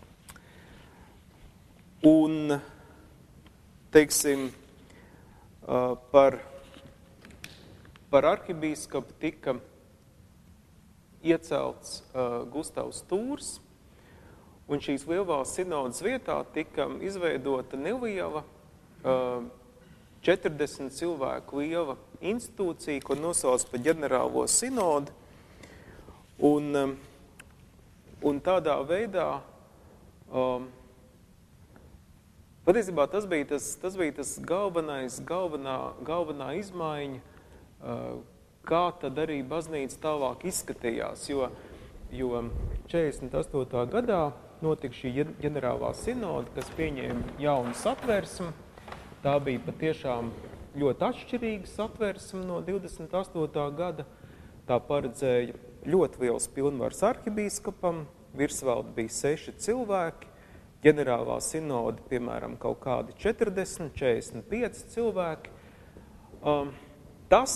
un, teiksim, uh, par, par arhibīskapu tika iecelts uh, Gustavs Tūrs, un šīs lielās sinodas vietā tika izveidota neliela uh, četrdesmit cilvēku liela institūcija, ko nosauc par ģenerālo sinodu, un, un tādā veidā, um, patiesībā tas bija tas, tas bija tas galvenais, galvenā, galvenā izmaiņa, uh, kā tad arī baznīca tālāk izskatījās, jo, jo četrdesmit astotā gadā notika šī ģenerālā sinoda, kas pieņēma jaunu satversmi. Tā bija patiešām ļoti atšķirīga satversme no divdesmit astotā gada. Tā paredzēja ļoti liels pilnvars arhibīskapam, virsvalde bija seši cilvēki, ģenerālā sinoda, piemēram, kaut kādi četrdesmit, četrdesmit pieci cilvēki. Um, tas,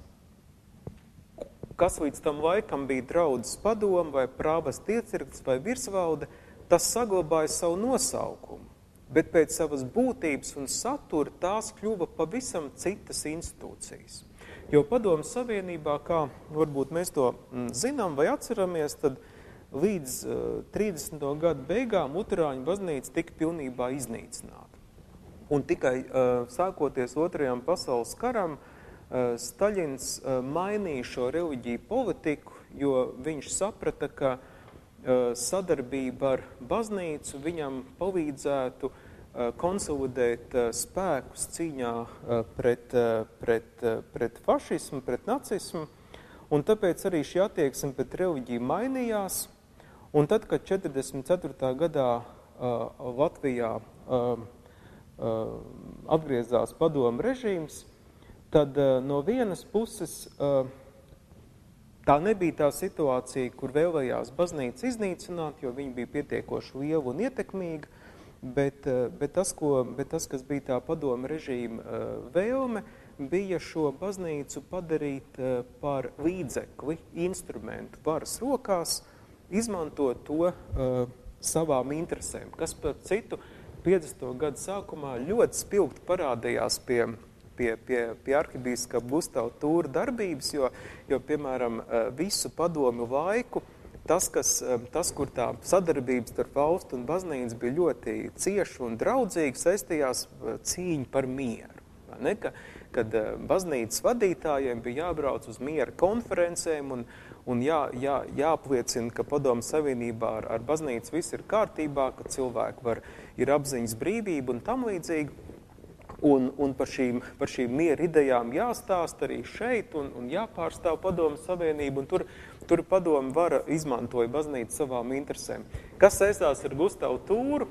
kas līdz tam laikam bija draudzes padoma vai prāvas tiecirkts vai virsvalde, tas saglabāja savu nosaukumu. Bet pēc savas būtības un satura tās kļuva pavisam citas institūcijas. Jo Padomu Savienībā, kā varbūt mēs to zinām vai atceramies, tad līdz uh, trīsdesmito gadu beigām luterāņu baznīca tika pilnībā iznīcināta. Un tikai uh, sākoties otrajam pasaules karam, uh, Staļins uh, mainīja šo reliģiju politiku, jo viņš saprata, ka sadarbība ar baznīcu viņam palīdzētu konsolidēt spēkus cīņā pret, pret, pret fašismu, pret nacismu, un tāpēc arī šī attieksme pret reliģiju mainījās, un tad, kad četrdesmit ceturtā gadā Latvijā atgriezās padomu režīms, tad no vienas puses tā nebija tā situācija, kur vēlējās baznīca iznīcināt, jo viņa bija pietiekoši liela un ietekmīga, bet, bet, tas, ko, bet tas, kas bija tā padoma režīma vēlme, bija šo baznīcu padarīt par līdzekli, instrumentu varas rokās, izmantot to uh, savām interesēm, kas par citu piecdesmito gadu sākumā ļoti spilgti parādījās pie, pie, pie, pie arhibīskapa Gustava Tūra darbības, jo, jo, piemēram, visu padomju laiku, tas, kas, tas, kur tā sadarbības starp valstu un baznīcu bija ļoti cieša un draudzīga, saistījās cīņa par mieru. Ne? Ka, kad baznīcas vadītājiem bija jābrauc uz miera konferencēm un, un jā, jā, jāapliecina, ka Padomu Savienībā ar, ar baznīcu viss ir kārtībā, ka cilvēki var, ir apziņas brīvība un tam līdzīgi. Un, un par, šīm, par šīm miera idejām jāstāst arī šeit un, un jāpārstāv Padomu Savienību, un tur, tur Padomu vara izmantoja baznīcu savām interesēm. Kas saistās ar Gustavu Tūru,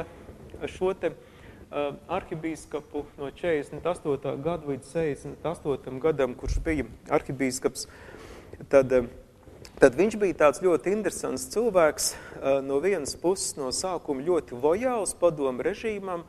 šo te arhibīskapu no četrdesmit astotā gada līdz sešdesmit astotam gadam, kurš bija arhibīskaps, tad, tad viņš bija tāds ļoti interesants cilvēks, no vienas puses no sākuma ļoti lojāls Padomu režīmam.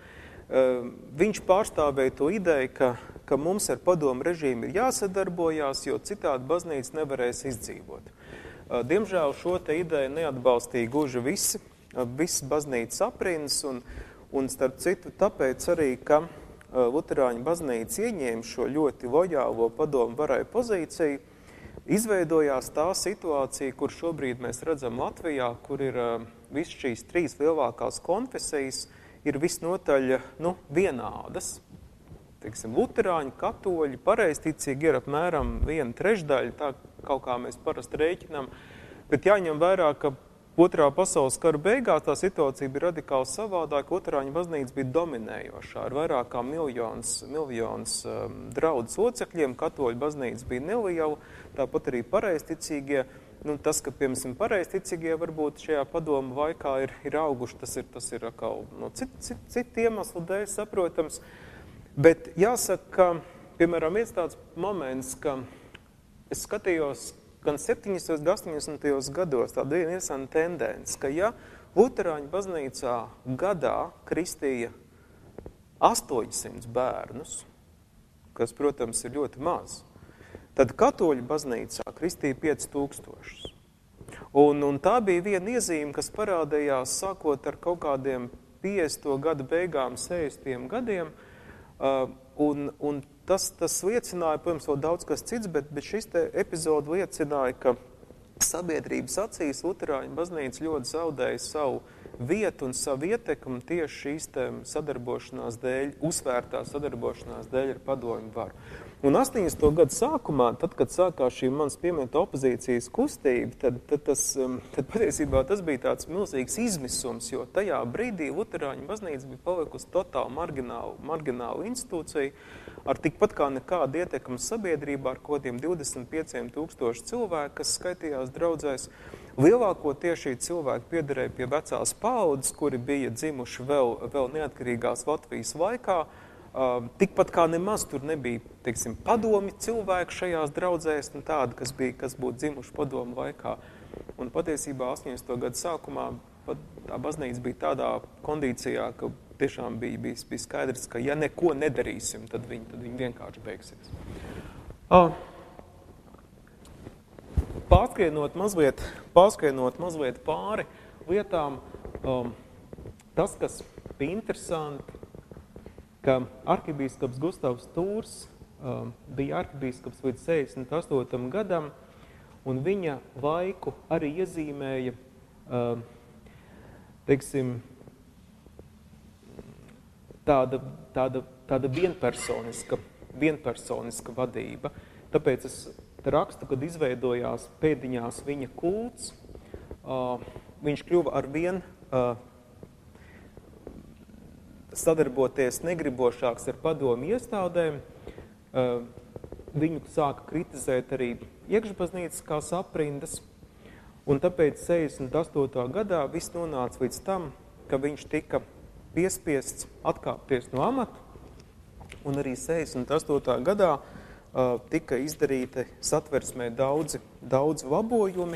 Viņš pārstāvēja to ideju, ka, ka mums ar Padomu režīmu ir jāsadarbojās, jo citādi baznīca nevarēs izdzīvot. Diemžēl šo te ideju neatbalstīja guži visi, visas baznīcas aprindas, un, un starp citu tāpēc arī, ka luterāņu baznīca ieņēma šo ļoti lojālo Padomu varai pozīciju, izveidojās tā situācija, kur šobrīd mēs redzam Latvijā, kur ir visas šīs trīs lielākās konfesijas, ir visnotaļ nu, vienādas. Teiksim, luterāņi, katoļi, pareizticīgi ir apmēram viena trešdaļa, tā kaut kā mēs parasti rēķinām. Bet jāņem vērā, ka otrā pasaules kara beigās tā situācija bija radikāli savādāk. Luterāņu baznīca bija dominējošā ar vairāk kā miljonus, miljonus um, draudzes locekļiem. Katoļu baznīca bija neliela, tāpat arī pareizticīgie. Nu, tas, ka, piemēram, pareizticīgie varbūt šajā padomu laikā ir, ir auguši, tas ir, tas ir atkal no citu cit, cit iemeslu dēļ saprotams. Bet jāsaka, ka, piemēram, viens tāds moments, ka es skatījos gan septiņdesmitajos, astoņdesmitajos gados tāda viena interesanta tendence, ka ja luterāņu baznīcā gadā kristīja astoņsimt bērnus, kas, protams, ir ļoti maz, tad katoļu baznīcā kristīja pieci tūkstošus. Un, un tā bija viena iezīme, kas parādījās sākot ar kaut kādiem piecdesmito gadu beigām, sešdesmitajiem gadiem. Uh, un, un tas, tas liecināja, protams, vēl daudz kas cits, bet, bet šis te epizode liecināja, ka sabiedrības acīs luterāņu baznīca ļoti zaudēja savu vietu un savu ietekmi tieši šīs te sadarbošanās dēļ, uzsvērtā sadarbošanās dēļ ar padomju varu. Un astoņdesmito gadu sākumā, tad, kad sākās šī manas pieminēta opozīcijas kustība, tad, tad, tas, tad patiesībā tas bija tāds milzīgs izmisums, jo tajā brīdī luterāņu baznīca bija palikusi totāli marginālu, marginālu institūciju, ar tikpat kā nekāda ietekma sabiedrībā, ar kodiem divdesmit pieciem tūkstoši cilvēku, kas skaitījās draudzēs. Lielākoties šī cilvēki piederēja pie vecās paaudzes, kuri bija dzimuši vēl, vēl neatkarīgās Latvijas laikā. Uh, tikpat kā nemaz tur nebija, teiksim, padomi cilvēki šajās draudzēs, un tādi, kas, bija, kas būtu dzimuši padomu laikā. Un patiesībā astoņdesmito gadu sākumā tā baznīca bija tādā kondīcijā, ka tiešām bija, bija, bija skaidrs, ka ja neko nedarīsim, tad viņi, tad viņi vienkārši beigsies. Uh, pārskrienot, mazliet, pārskrienot mazliet pāri lietām, um, tas, kas bija interesanti, ka arhibīskaps Gustavs Tūrs um, bija arhibīskaps līdz sešdesmit astotam gadam, un viņa laiku arī iezīmēja, um, teiksim, tāda, tāda, tāda vienpersoniska, vienpersoniska vadība. Tāpēc es te rakstu, kad izveidojās pēdiņās viņa kults, uh, viņš kļuva ar vien uh, sadarboties negribošāks ar padomu iestādēm, viņu sāka kritizēt arī iekšbaznīciskās aprindas, un tāpēc sešdesmit astotā gadā viss nonāca līdz tam, ka viņš tika piespiests atkāpties no amata, un arī sešdesmit astotā gadā tika izdarīti satversmē daudzi, daudzi labojumi,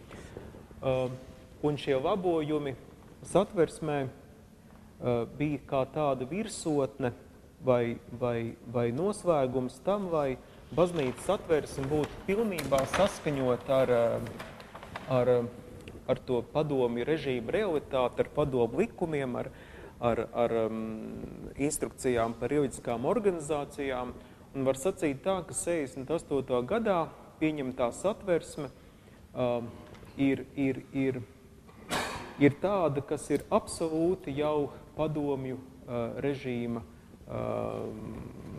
un šie labojumi satversmē bija kā tāda virsotne vai, vai, vai noslēgums tam, lai baznīcas satversme būtu pilnībā saskaņot ar, ar, ar to padomju režīmu realitāti, ar padomu likumiem, ar, ar, ar um, instrukcijām par reliģiskām organizācijām. Un var sacīt tā, ka sešdesmit astotajā gadā pieņemtā satversme um, ir, ir, ir, ir tāda, kas ir absolūti jau padomju uh, režīma uh,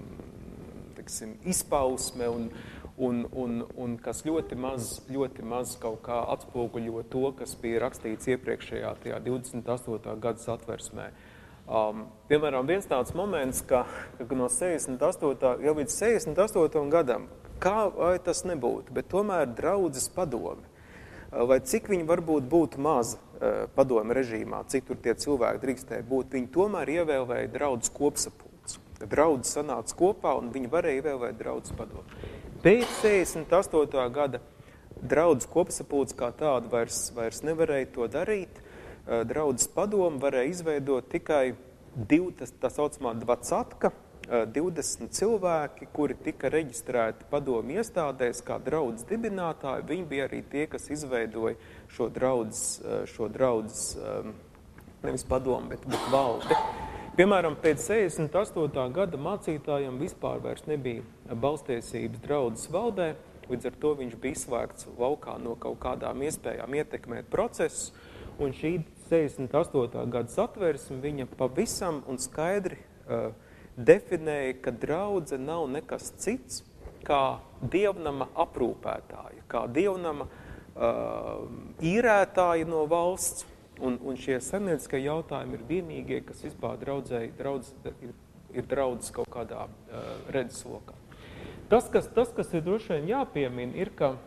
teksim, izpausme un, un, un, un kas ļoti maz, ļoti maz kaut kā atspoguļo to, kas bija rakstīts iepriekšējā tajā divdesmit astotajā gada satversmē. Um, piemēram, viens tāds moments, ka, ka no sešdesmit astotajā jau līdz sešdesmit astotajam gadam, kā vai tas nebūtu, bet tomēr draudzes padome, vai cik viņi varbūt būtu maza uh, padome režīmā, cik tur tie cilvēki drīkstēja būt, viņi tomēr ievēlēja draudzes kopsapulci. Draudzes sanāca kopā un viņi varēja ievēlēt draudzes padomu. Pēc sešdesmit astotajā gada draudzes kopsapulce kā tāda vairs, vairs nevarēja to darīt. Draudzes padomu varēja izveidot tikai divi, tas, tā saucamā dvacatka, divdesmit cilvēki, kuri tika reģistrēti padomu iestādēs kā draudzes dibinātāji. Viņi bija arī tie, kas izveidoja šo draudzes, šo draudzes nevis padomu, bet, bet valdi. Piemēram, pēc sešdesmit astotā gada mācītājiem vispār vairs nebija balstiesības draudzes valdē, līdz ar to viņš bija izslēgts laukā no kaut kādām iespējām ietekmēt procesus, un šī sešdesmit astotā gada satversme viņa pavisam un skaidri uh, definēja, ka draudze nav nekas cits kā dievnama aprūpētāja, kā dievnama uh, īrētāja no valsts. Un, un šie saimnieciskie jautājumi ir vienīgie, kas vispār draudzēji, draudz, ir, ir draudzes kaut kādā uh, redzeslokā. Tas, kas, tas, kas ir droši vien jāpiemina, ir, ka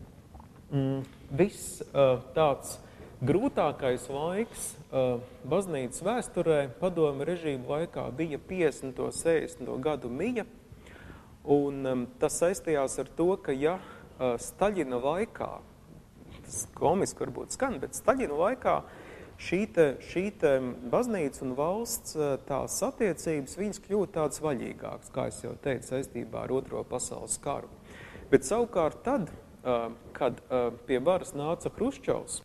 mm, viss uh, tāds grūtākais laiks uh, baznīcas vēsturē, padomu režīmu laikā bija piecdesmito, sešdesmito gadu mija, un um, tas saistījās ar to, ka ja uh, Staļina laikā, tas komiski varbūt skan, bet Staļina laikā šī te, šī te baznīca un valsts tās attiecības, viņas kļūt tāds vaļīgāks, kā es jau teicu, saistībā ar Otro pasaules karu. Bet savukārt tad, kad pie varas nāca Hruščovs,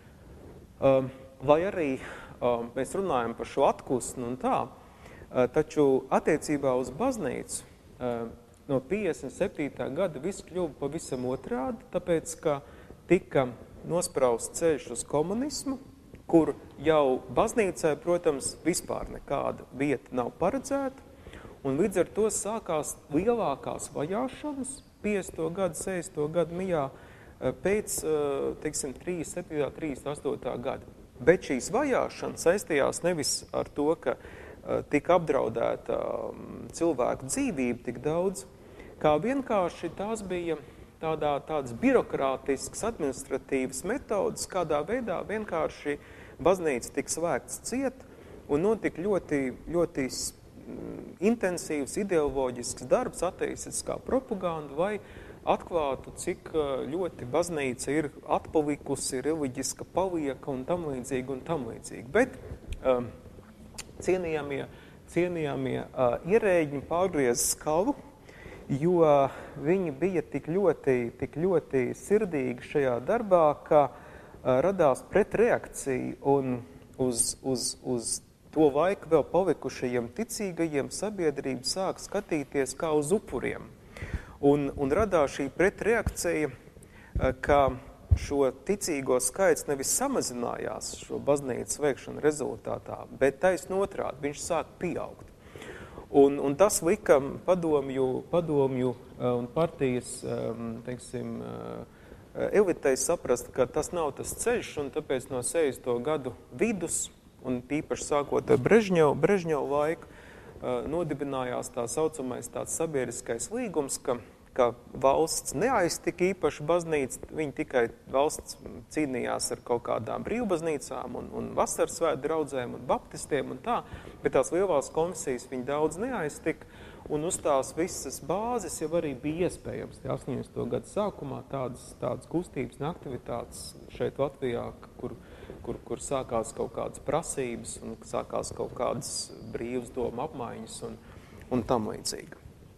lai arī mēs runājam par šo atkusni un tā, taču attiecībā uz baznīcu no piecdesmit septītā gada viss kļuva pavisam otrādi, tāpēc, ka tika nosprausts ceļš uz komunismu, kur jau baznīcai, protams, vispār nekāda vieta nav paredzēta, un līdz ar to sākās lielākās vajāšanas piecdesmito gadu, sešdesmito gadu mijā pēc, teiksim, trīsdesmit septītā, trīsdesmit astotā gada. Bet šīs vajāšanas saistījās nevis ar to, ka tika apdraudēta cilvēku dzīvība tik daudz, kā vienkārši tās bija tādā, tādas birokrātiskas, administratīvas metodas, kādā veidā vienkārši baznīca tika slēgts ciet un notika ļoti, ļoti intensīvs ideoloģisks darbs, ateistiskā propaganda, lai atklātu, cik ļoti baznīca ir atpalikusi, reliģiska palieka un tam līdzīgi un tam līdzīgi. Bet um, cienījamie, cienījamie uh, ierēģi pārgriez skalu, jo viņi bija tik ļoti, tik ļoti sirdīgi šajā darbā, ka uh, radās pretreakcija un uz, uz, uz to laiku vēl palikušajiem ticīgajiem sabiedrība sāk skatīties kā uz upuriem. Un, un radās šī pretreakcija, uh, ka šo ticīgo skaits nevis samazinājās šo baznīcas veikšanu rezultātā, bet taisn otrādi, viņš sāk pieaugt. Un, un tas lika padomju, padomju un partijas, teiksim, elitei saprast, ka tas nav tas ceļš, un tāpēc no sešdesmito gadu vidus, un tīpaši sākot ar Brežņevu, Brežņevu laiku, nodibinājās tā saucamais tāds sabiedriskais līgums, ka, ka valsts neaiztika īpaši baznīca, viņi tikai valsts cīnījās ar kaut kādām brīvbaznīcām un, un vasaras svētu draudzēm un baptistiem un tā, bet tās lielās komisijas viņi daudz neaiztika, un uz tās visas bāzes jau arī bija iespējams astoņdesmito gadu sākumā tādas, tādas kustības un aktivitātes šeit Latvijā, kur, kur, kur sākās kaut kādas prasības un sākās kaut kādas brīvas doma apmaiņas un, un tam līdzīgi.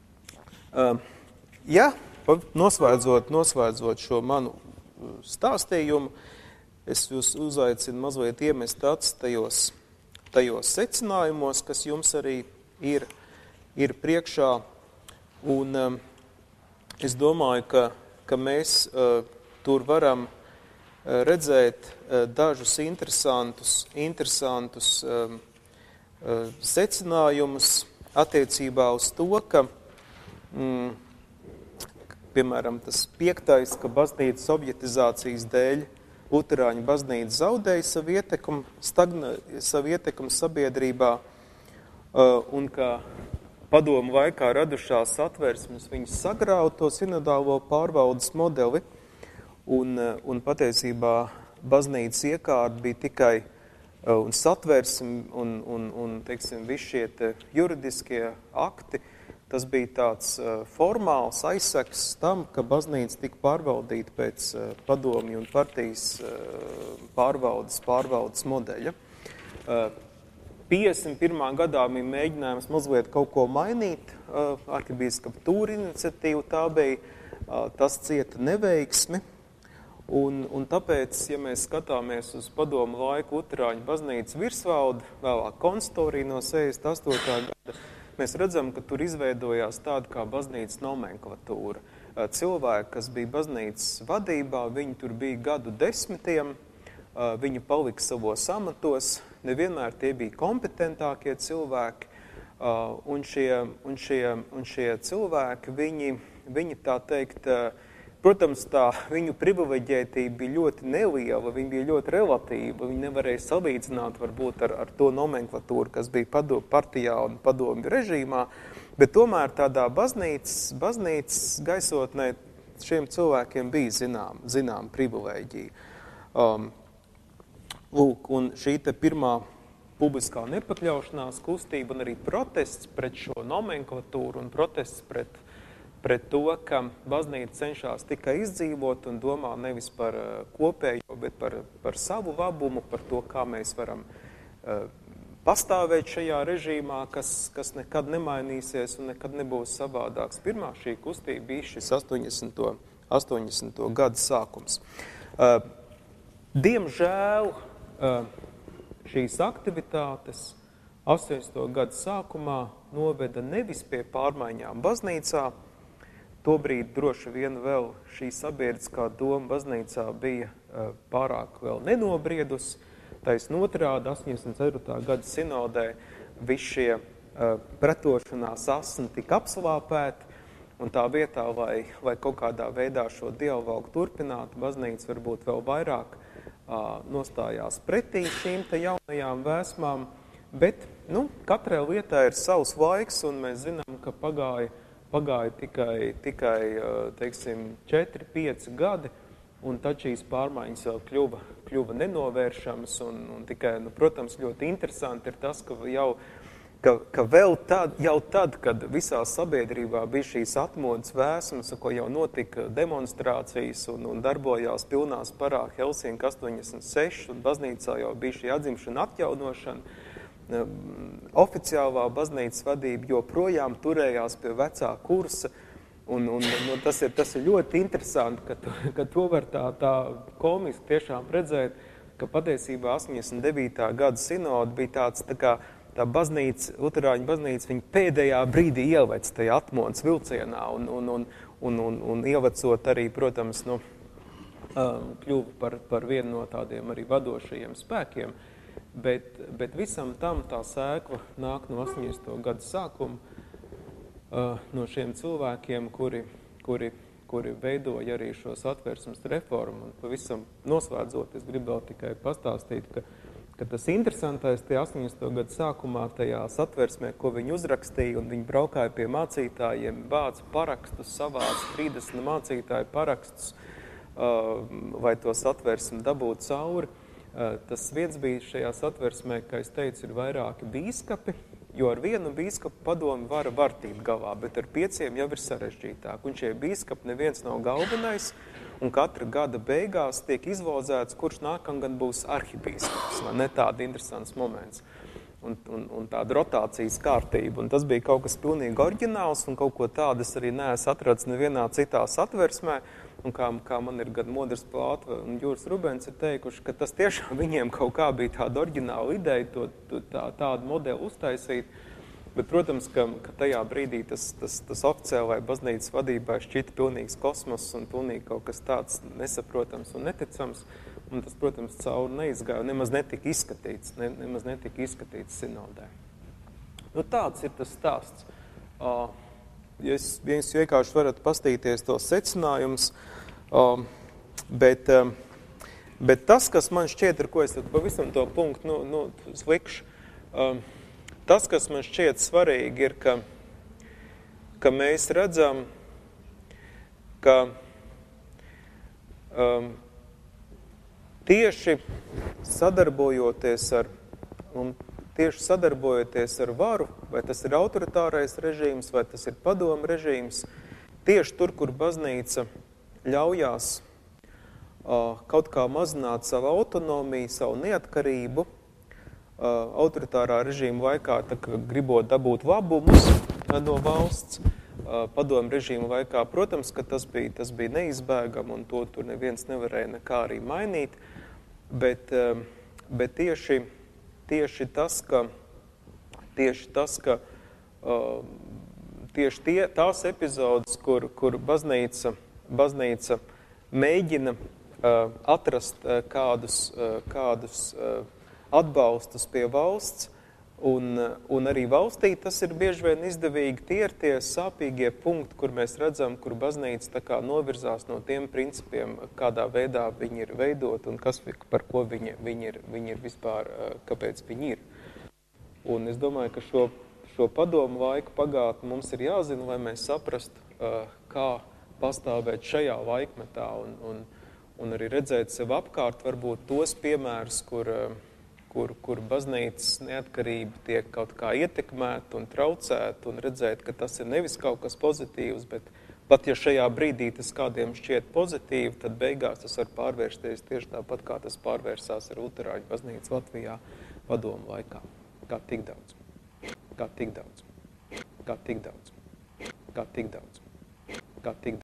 Uh, ja, noslēdzot, noslēdzot šo manu stāstījumu, es jūs uzaicinu mazliet iemest acis tajos, tajos secinājumos, kas jums arī ir, ir priekšā. Un um, es domāju, ka, ka mēs uh, tur varam uh, redzēt uh, dažus interesantus, interesantus um, uh, secinājumus attiecībā uz to, ka mm, piemēram, tas piektais, ka baznīcas sovietizācijas dēļ luterāņu baznīca zaudēja savu ietekmu, stagna, savu ietekmu sabiedrībā, un ka padomu laikā radušās atversmes viņas sagrauj to sinodālo pārvaldes modeli, un, un patiesībā baznīcas iekārt bija tikai un satversmi un, un, un teiksim, visi šie juridiskie akti. Tas bija tāds uh, formāls aizsaks tam, ka baznīca tika pārvaldīta pēc uh, padomju un partijas uh, pārvaldes, pārvaldes modeļa. Uh, piecdesmit pirmā gadā bija mēģinājums mazliet kaut ko mainīt. Uh, Arhibīskapa Tūra iniciatīva tā bija, uh, tas cieta neveiksmi. Un, un tāpēc, ja mēs skatāmies uz padomu laiku luterāņu baznīcas virsvaldi, vēlāk konsistorija no sešdesmit astotā gada, mēs redzam, ka tur izveidojās tāda kā baznīcas nomenklatūra. Cilvēki, kas bija baznīcas vadībā, viņi tur bija gadu desmitiem, viņi palika savos amatos, nevienmēr tie bija kompetentākie cilvēki, un šie, un šie, un šie cilvēki, viņi, viņi tā teikt, protams, tā viņu privileģētība bija ļoti neliela, viņa bija ļoti relatīva, viņi nevarēja salīdzināt varbūt ar, ar to nomenklatūru, kas bija padomu partijā un padomju režīmā, bet tomēr tādā baznīcas, baznīcas gaisotnē šiem cilvēkiem bija zinām, zinām privileģija. Um, lūk, un šī te pirmā publiskā nepakļaušanās kustība un arī protests pret šo nomenklatūru un protests pret pret to, ka baznīca cenšas tikai izdzīvot un domā nevis par uh, kopējo, bet par, par savu labumu, par to, kā mēs varam uh, pastāvēt šajā režīmā, kas, kas nekad nemainīsies un nekad nebūs savādāks. Pirmā šī kustība bija šis astoņdesmito gadu sākums. Uh, diemžēl uh, šīs aktivitātes astoņdesmito gadu sākumā noveda nevis pie pārmaiņām baznīcā. Tobrīd droši vien vēl šī sabiedriskā doma baznīcā bija uh, pārāk vēl nenobriedusi. Taisn otrādi, astoņdesmit ceturtā gada sinodē visi šie uh, pretošanās asni tika apslāpēti, un tā vietā, lai, lai kaut kādā veidā šo dialogu turpinātu, baznīca varbūt vēl vairāk uh, nostājās pretī šīm te jaunajām vēsmām, bet, nu, katrai lietai ir savs laiks, un mēs zinām, ka pagāja Pagāja tikai, tikai teiksim, četri, pieci gadi, un tad šīs pārmaiņas vēl kļuva, kļuva nenovēršamas, un, un tikai, nu, protams, ļoti interesanti ir tas, ka jau, ka, ka vēl tad, jau tad, kad visā sabiedrībā bija šīs atmodas vēsmas, ko jau notika demonstrācijas un, un darbojās pilnā sparā Helsinki astoņdesmit seši, un baznīcā jau bija šī atzimšana atjaunošana, oficiālā baznīcas vadība joprojām turējās pie vecā kursa, un, un nu, tas, ir, tas ir ļoti interesanti, ka, tu, ka to var tā, tā komiski tiešām redzēt, ka patiesībā astoņdesmit devītā gada sinoda bija tāds, tā kā tā baznīca, luterāņu baznīca, viņa pēdējā brīdī ielvec tajā atmodas vilcienā, un, un, un, un, un, un ievecot arī, protams, nu, kļuva par, par vienu no tādiem arī vadošajiem spēkiem. Bet, bet visam tam tā sēkla nāk no astoņdesmito gadu sākuma, uh, no šiem cilvēkiem, kuri, kuri, kuri veidoja arī šos atversmes reformu. Un pavisam noslēdzot, es gribu vēl tikai pastāstīt, ka, ka tas interesantais tie astoņdesmito gadu sākumā tajās atversmē, ko viņi uzrakstīja, un viņi braukāja pie mācītājiem, vāca parakstus, savāca trīsdesmit mācītāju parakstus, uh, lai tos atversmi dabūtu cauri. Tas viens bija šajā satversmē, kā es teicu, ir vairāki bīskapi, jo ar vienu bīskapu padomi vara var tikt galā, bet ar pieciem jau ir sarežģītāk. Un šie bīskapi neviens nav galvenais, un katra gada beigās tiek izlozēts, kurš nākamgad būs arhibīskaps. Ne tāda interesants moments. Un, un, un tāda rotācijas kārtība. Un tas bija kaut kas pilnīgi oriģināls, un kaut ko tādas arī neesmu atrads nevienā citā satversmē. un kā, kā man ir gan Modrs Plātva un Jūras Rubens ir teikuši, ka tas tiešām viņiem kaut kā bija tāda oriģināla ideja, to, to, tā, tādu modeli uztaisīt, bet, protams, ka, ka tajā brīdī tas, tas, tas oficiālai baznīcas vadībai šķita pilnīgs kosmos un pilnīgi kaut kas tāds nesaprotams un neticams, un tas, protams, cauri neizgāja, nemaz netika izskatīts, ne, nemaz netika izskatīts sinodē. Nu, tāds ir tas stāsts. Uh, ja es, ja es vienkārši varat pastīties tos secinājumus, uh, bet, uh, bet tas, kas man šķiet, ar ko es pavisam to punktu nu, nu, slikšu, uh, tas, kas man šķiet svarīgi, ir, ka, ka mēs redzam, ka um, tieši sadarbojoties ar, un tieši sadarbojoties ar varu, vai tas ir autoritārais režīms, vai tas ir padomu režīms, tieši tur, kur baznīca ļaujās uh, kaut kā mazināt savu autonomiju, savu neatkarību, Uh, autoritārā režīma laikā, tā, gribot dabūt labumus uh, no valsts, uh, padomu režīma laikā, protams, ka tas bija, tas bija neizbēgam, un to tur neviens nevarēja nekā arī mainīt, bet, uh, bet tieši, tieši tas, ka, tieši tas, ka uh, tieši tie, tās epizodes, kur, kur baznīca, baznīca mēģina uh, atrast uh, kādus, uh, kādus uh, atbalstus pie valsts, un, un arī valstī tas ir bieži vien izdevīgi. Tie ir tie sāpīgie punkti, kur mēs redzam, kur baznīca tā kā novirzās no tiem principiem, kādā veidā viņi ir veidot un kas, par ko viņi, viņi, ir, viņi ir vispār, kāpēc viņi ir. Un es domāju, ka šo, šo padomu laiku pagātni mums ir jāzina, lai mēs saprastu, kā pastāvēt šajā laikmetā un, un, un arī redzēt sev apkārt varbūt tos piemērus, kur Kur, kur baznīcas neatkarība tiek kaut kā ietekmēta un traucēta, un redzēt, ka tas ir nevis kaut kas pozitīvs, bet pat ja šajā brīdī tas kādiem šķiet pozitīvi, tad beigās tas var pārvērsties tieši tāpat, kā tas pārvērsās ar luterāņu baznīcu Latvijā padomu laikā. Kā tik daudz, kā tik daudz, kā tik daudz, kā tik daudz, kā tik daudz.